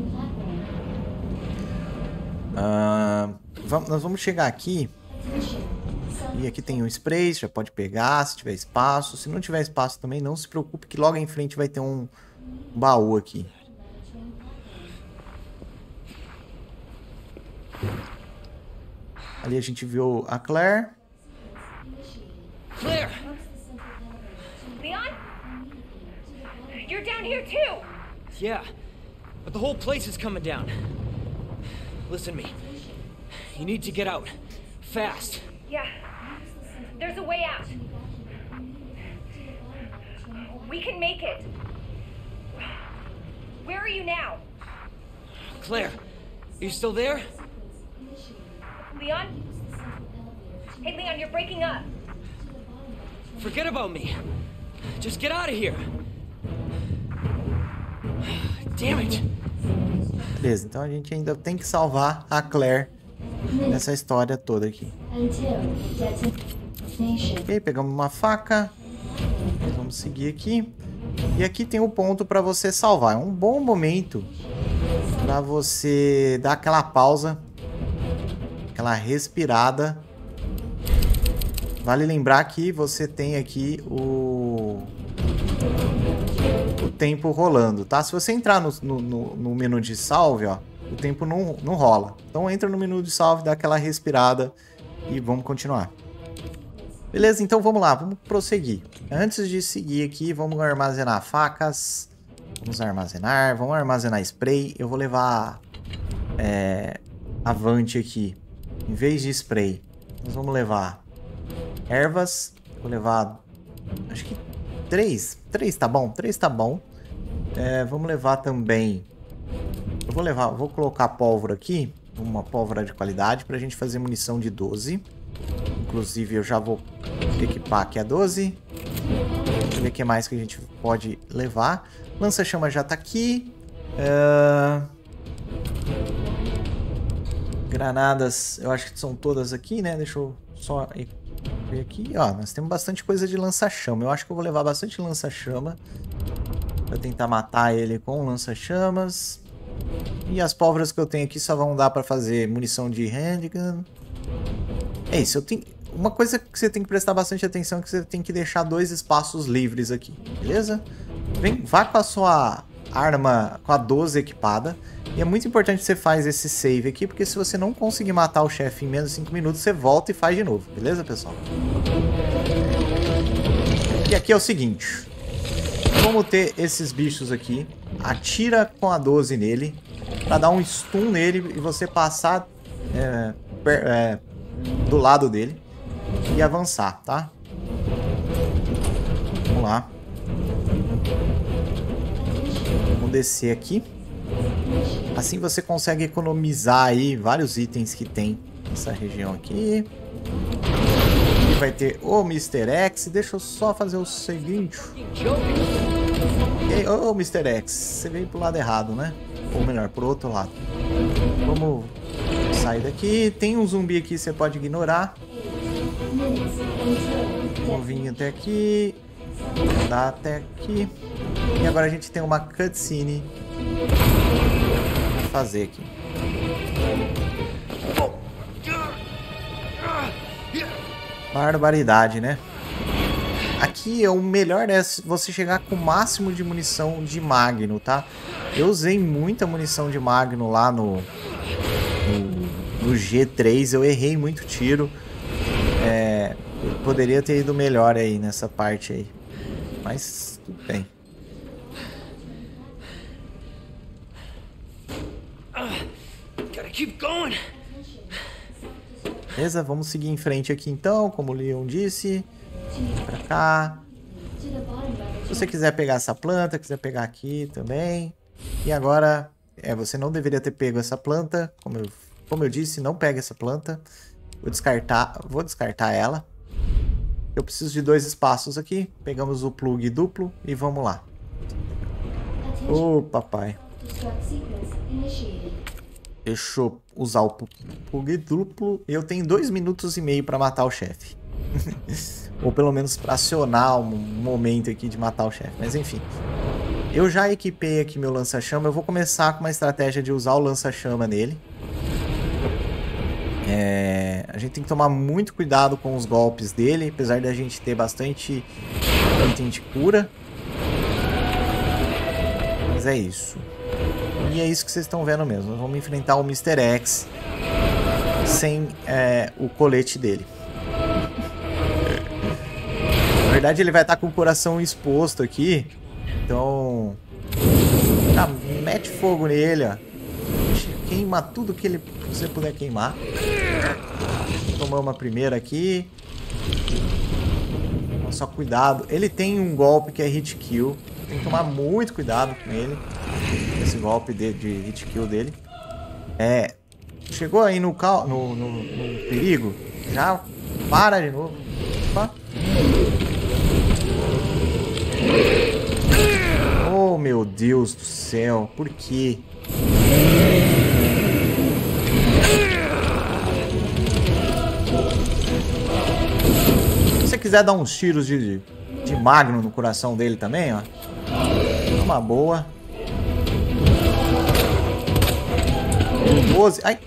Uh, vamos, nós vamos chegar aqui e aqui tem um spray, já pode pegar se tiver espaço. Se não tiver espaço também não se preocupe que logo em frente vai ter um baú aqui. Ali a gente viu a Claire. Claire! Leon? You're down here too! Yeah, but the whole place is coming down. Listen to me. You need to get out. Fast. Yeah. There's a way out. We can make it. Where are you now? Claire, are you still there? Leon? Hey, Leon, you're breaking up. Forget about me. Just get out of here. Damn it. Beleza, então a gente ainda tem que salvar a Claire nessa história toda aqui. Ok, pegamos uma faca. Vamos seguir aqui. E aqui tem o ponto para você salvar. É um bom momento para você dar aquela pausa, aquela respirada. Vale lembrar que você tem aqui o... o tempo rolando, tá? Se você entrar no, no, no menu de salve, ó, o tempo não, não rola. Então entra no menu de salve, dá aquela respirada e vamos continuar. Beleza, então vamos lá, vamos prosseguir. Antes de seguir aqui, vamos armazenar facas. Vamos armazenar, vamos armazenar spray. Eu vou levar é, avante aqui. Em vez de spray, nós vamos levar ervas. Vou levar... Acho que três. Três tá bom. Três tá bom. É, vamos levar também... Eu vou levar... Vou colocar pólvora aqui. Uma pólvora de qualidade pra gente fazer munição de doze. Inclusive eu já vou equipar aqui a doze. Deixa eu ver o que mais que a gente pode levar. Lança-chama já tá aqui. Uh... Granadas, eu acho que são todas aqui, né? Deixa eu só ver aqui. Ó, nós temos bastante coisa de lança-chama. Eu acho que eu vou levar bastante lança-chama pra tentar matar ele com lança-chamas. E as pólvoras que eu tenho aqui só vão dar pra fazer munição de handgun. É isso, eu tenho... Uma coisa que você tem que prestar bastante atenção é que você tem que deixar dois espaços livres aqui, beleza? Vem, vá com a sua arma com a doze equipada. E é muito importante que você faz esse save aqui, porque se você não conseguir matar o chefe em menos de cinco minutos, você volta e faz de novo, beleza, pessoal? E aqui é o seguinte. Vamos ter esses bichos aqui. Atira com a doze nele, pra dar um stun nele e você passar é, per, é, do lado dele e avançar, tá? Vamos lá. Vamos descer aqui. Assim você consegue economizar aí vários itens que tem nessa região aqui. E vai ter o mister X. Deixa eu só fazer o seguinte. Ô, oh, mister X, você veio pro lado errado, né? Ou melhor, pro outro lado. Vamos sair daqui. Tem um zumbi aqui, você pode ignorar. Vamos vir até aqui. Andar até aqui. E agora a gente tem uma cutscene pra fazer aqui. Barbaridade, né? Aqui é o melhor é você chegar com o máximo de munição de Magno, tá? Eu usei muita munição de Magno lá no, no, no G três, eu errei muito tiro. É, eu poderia ter ido melhor aí nessa parte aí, mas tudo bem. Beleza, vamos seguir em frente aqui então, como o Leon disse. Pra cá. Se você quiser pegar essa planta, quiser pegar aqui também. E agora, é, você não deveria ter pego essa planta. Como eu, como eu disse, não pega essa planta. Vou descartar, vou descartar ela. Eu preciso de dois espaços aqui. Pegamos o plug duplo e vamos lá. Ô, papai. Deixa eu usar o plug duplo. Eu tenho dois minutos e meio para matar o chefe. Ou pelo menos para acionar um momento aqui de matar o chefe. Mas enfim. Eu já equipei aqui meu lança-chama. Eu vou começar com uma estratégia de usar o lança-chama nele. É... A gente tem que tomar muito cuidado com os golpes dele. Apesar de a gente ter bastante item de cura. Mas é isso. E é isso que vocês estão vendo mesmo. Nós vamos enfrentar o mister X sem é, o colete dele. Na verdade ele vai estar com o coração exposto aqui. Então... Ah, mete fogo nele, ó. Queima tudo que ele, você puder queimar. Tomamos uma primeira aqui. Só cuidado. Ele tem um golpe que é hit kill. Tem que tomar muito cuidado com ele. Esse golpe de, de hit kill dele. É... Chegou aí no, cal, no, no, no perigo. Já para de novo. Opa. Oh, meu Deus do céu. Por quê? Se você quiser dar uns tiros de, de magno no coração dele também, ó. Uma boa. doze. Ai.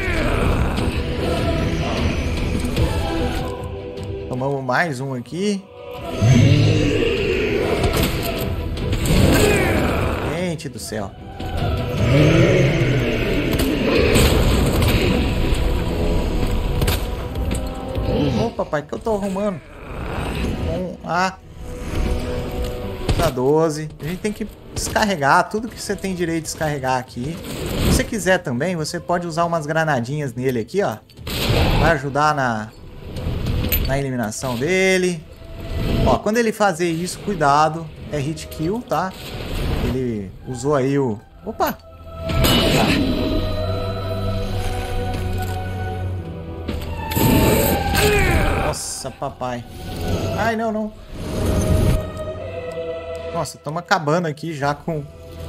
Tomamos mais um aqui. Gente do céu. Ô, papai, que eu tô arrumando? Com a doze. A gente tem que descarregar tudo que você tem direito de descarregar aqui. Se você quiser também, você pode usar umas granadinhas nele aqui, ó. Vai ajudar na, na eliminação dele. Ó, quando ele fazer isso, cuidado, é hit kill, tá? Ele usou aí o... Opa! Tá. Nossa, papai. Ai, não, não. Nossa, estamos acabando aqui já com...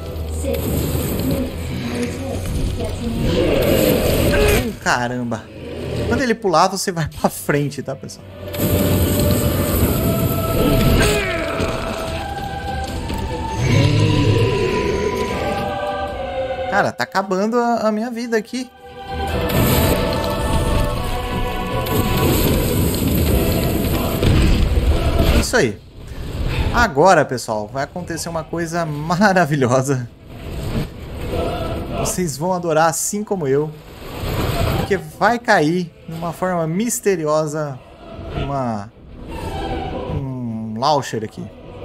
Hum, caramba. Quando ele pular, você vai pra frente, tá, pessoal? Cara, tá acabando a, a minha vida aqui. Isso aí. Agora, pessoal, vai acontecer uma coisa maravilhosa. Vocês vão adorar assim como eu. Porque vai cair de uma forma misteriosa uma um launcher aqui.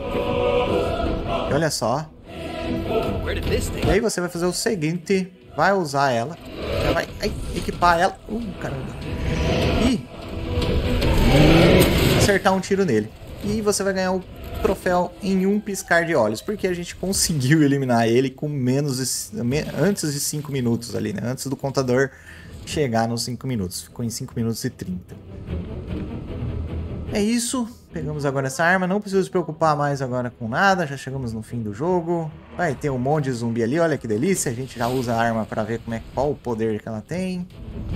E olha só. E aí você vai fazer o seguinte, vai usar ela, já vai ai, equipar ela, uh, caramba, e acertar um tiro nele. E você vai ganhar o troféu em um piscar de olhos, porque a gente conseguiu eliminar ele com menos de, antes de cinco minutos ali, né? Antes do contador chegar nos cinco minutos. Ficou em cinco minutos e trinta. É isso. Pegamos agora essa arma. Não preciso se preocupar mais agora com nada. Já chegamos no fim do jogo. Vai ter um monte de zumbi ali. Olha que delícia. A gente já usa a arma para ver como é, qual o poder que ela tem.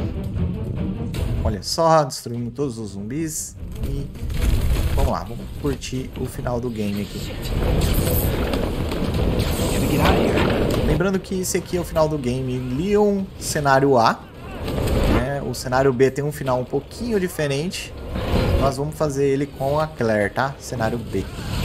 Olha só. Destruímos todos os zumbis. E vamos lá. Vamos curtir o final do game aqui. Lembrando que esse aqui é o final do game Leon cenário A. É, o cenário B tem um final um pouquinho diferente. Nós vamos fazer ele com a Claire, tá? Cenário B.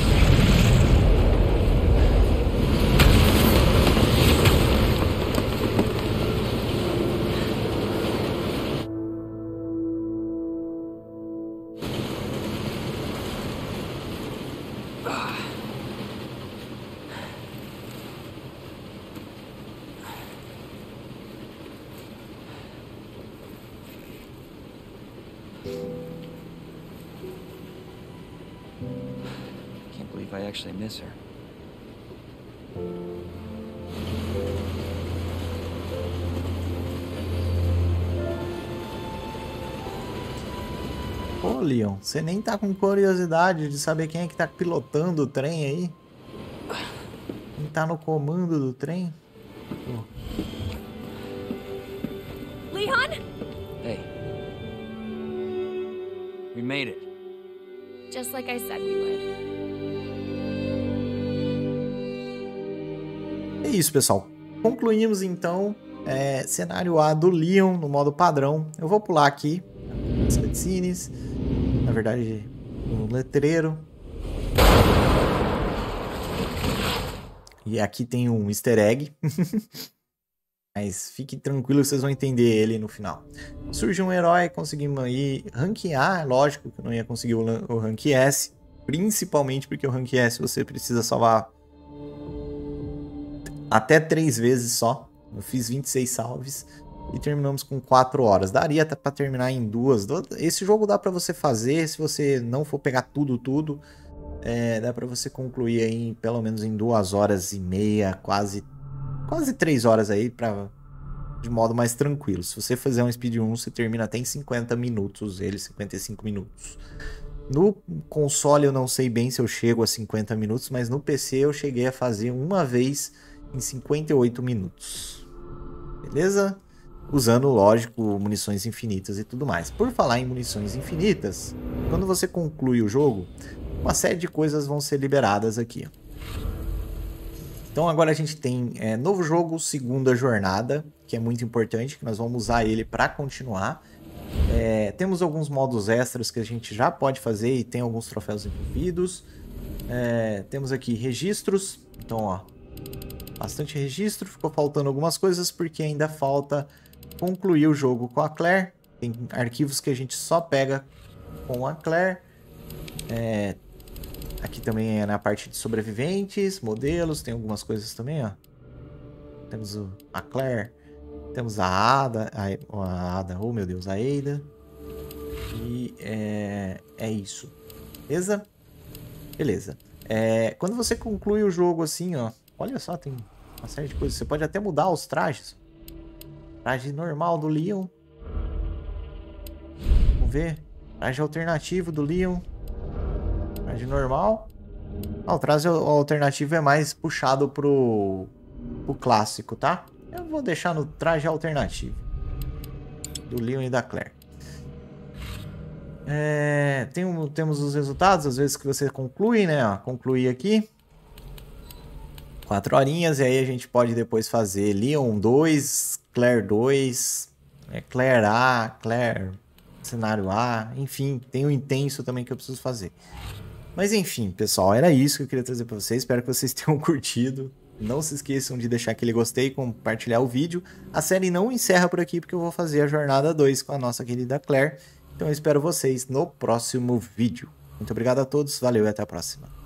I actually miss her. Pô, Leon, você nem tá com curiosidade de saber quem é que tá pilotando o trem aí? Quem tá no comando do trem? Pô. Leon? Hey. We made it. Just like I said we would. É isso, pessoal. Concluímos, então, é, cenário A do Leon no modo padrão. Eu vou pular aqui as cutscenes. Na verdade, no letreiro. E aqui tem um easter egg. Mas fique tranquilo, vocês vão entender ele no final. Surge um herói, conseguimos aí ranquear. Lógico que eu não ia conseguir o, o rank S. Principalmente porque o rank S você precisa salvar até três vezes só. Eu fiz vinte e seis salves e terminamos com quatro horas. Daria para terminar em duas. Esse jogo dá para você fazer, se você não for pegar tudo, tudo. É, dá para você concluir aí pelo menos em duas horas e meia, quase, quase três horas aí, pra, de modo mais tranquilo. Se você fizer um speedrun, você termina até em cinquenta minutos, ele cinquenta e cinco minutos. No console eu não sei bem se eu chego a cinquenta minutos, mas no P C eu cheguei a fazer uma vez em cinquenta e oito minutos. Beleza? Usando, lógico, munições infinitas e tudo mais. Por falar em munições infinitas, quando você conclui o jogo, uma série de coisas vão ser liberadas aqui. Então agora a gente tem é, novo jogo, segunda jornada, que é muito importante, que nós vamos usar ele para continuar. É, temos alguns modos extras que a gente já pode fazer e tem alguns troféus envolvidos. É, temos aqui registros, então ó, bastante registro, ficou faltando algumas coisas porque ainda falta concluir o jogo com a Claire. Tem arquivos que a gente só pega com a Claire. É, aqui também é na parte de sobreviventes, modelos, tem algumas coisas também, ó. Temos o, a Claire, temos a Ada, a, a Ada, oh meu Deus, a Ada. E é, é isso, beleza? Beleza. É, quando você conclui o jogo assim, ó. Olha só, tem uma série de coisas. Você pode até mudar os trajes. Traje normal do Leon. Vamos ver. Traje alternativo do Leon. Traje normal. Ah, o traje alternativo é mais puxado pro, pro clássico, tá? Eu vou deixar no traje alternativo. Do Leon e da Claire. É, tem um, temos os resultados, às vezes que você conclui, né? Ó, concluir aqui. Quatro horinhas, e aí a gente pode depois fazer Leon dois, Claire dois, é, Claire A, Claire cenário A, enfim, tem o intenso também que eu preciso fazer. Mas enfim, pessoal, era isso que eu queria trazer para vocês, espero que vocês tenham curtido. Não se esqueçam de deixar aquele gostei, compartilhar o vídeo. A série não encerra por aqui, porque eu vou fazer a jornada dois com a nossa querida Claire. Então eu espero vocês no próximo vídeo. Muito obrigado a todos, valeu e até a próxima.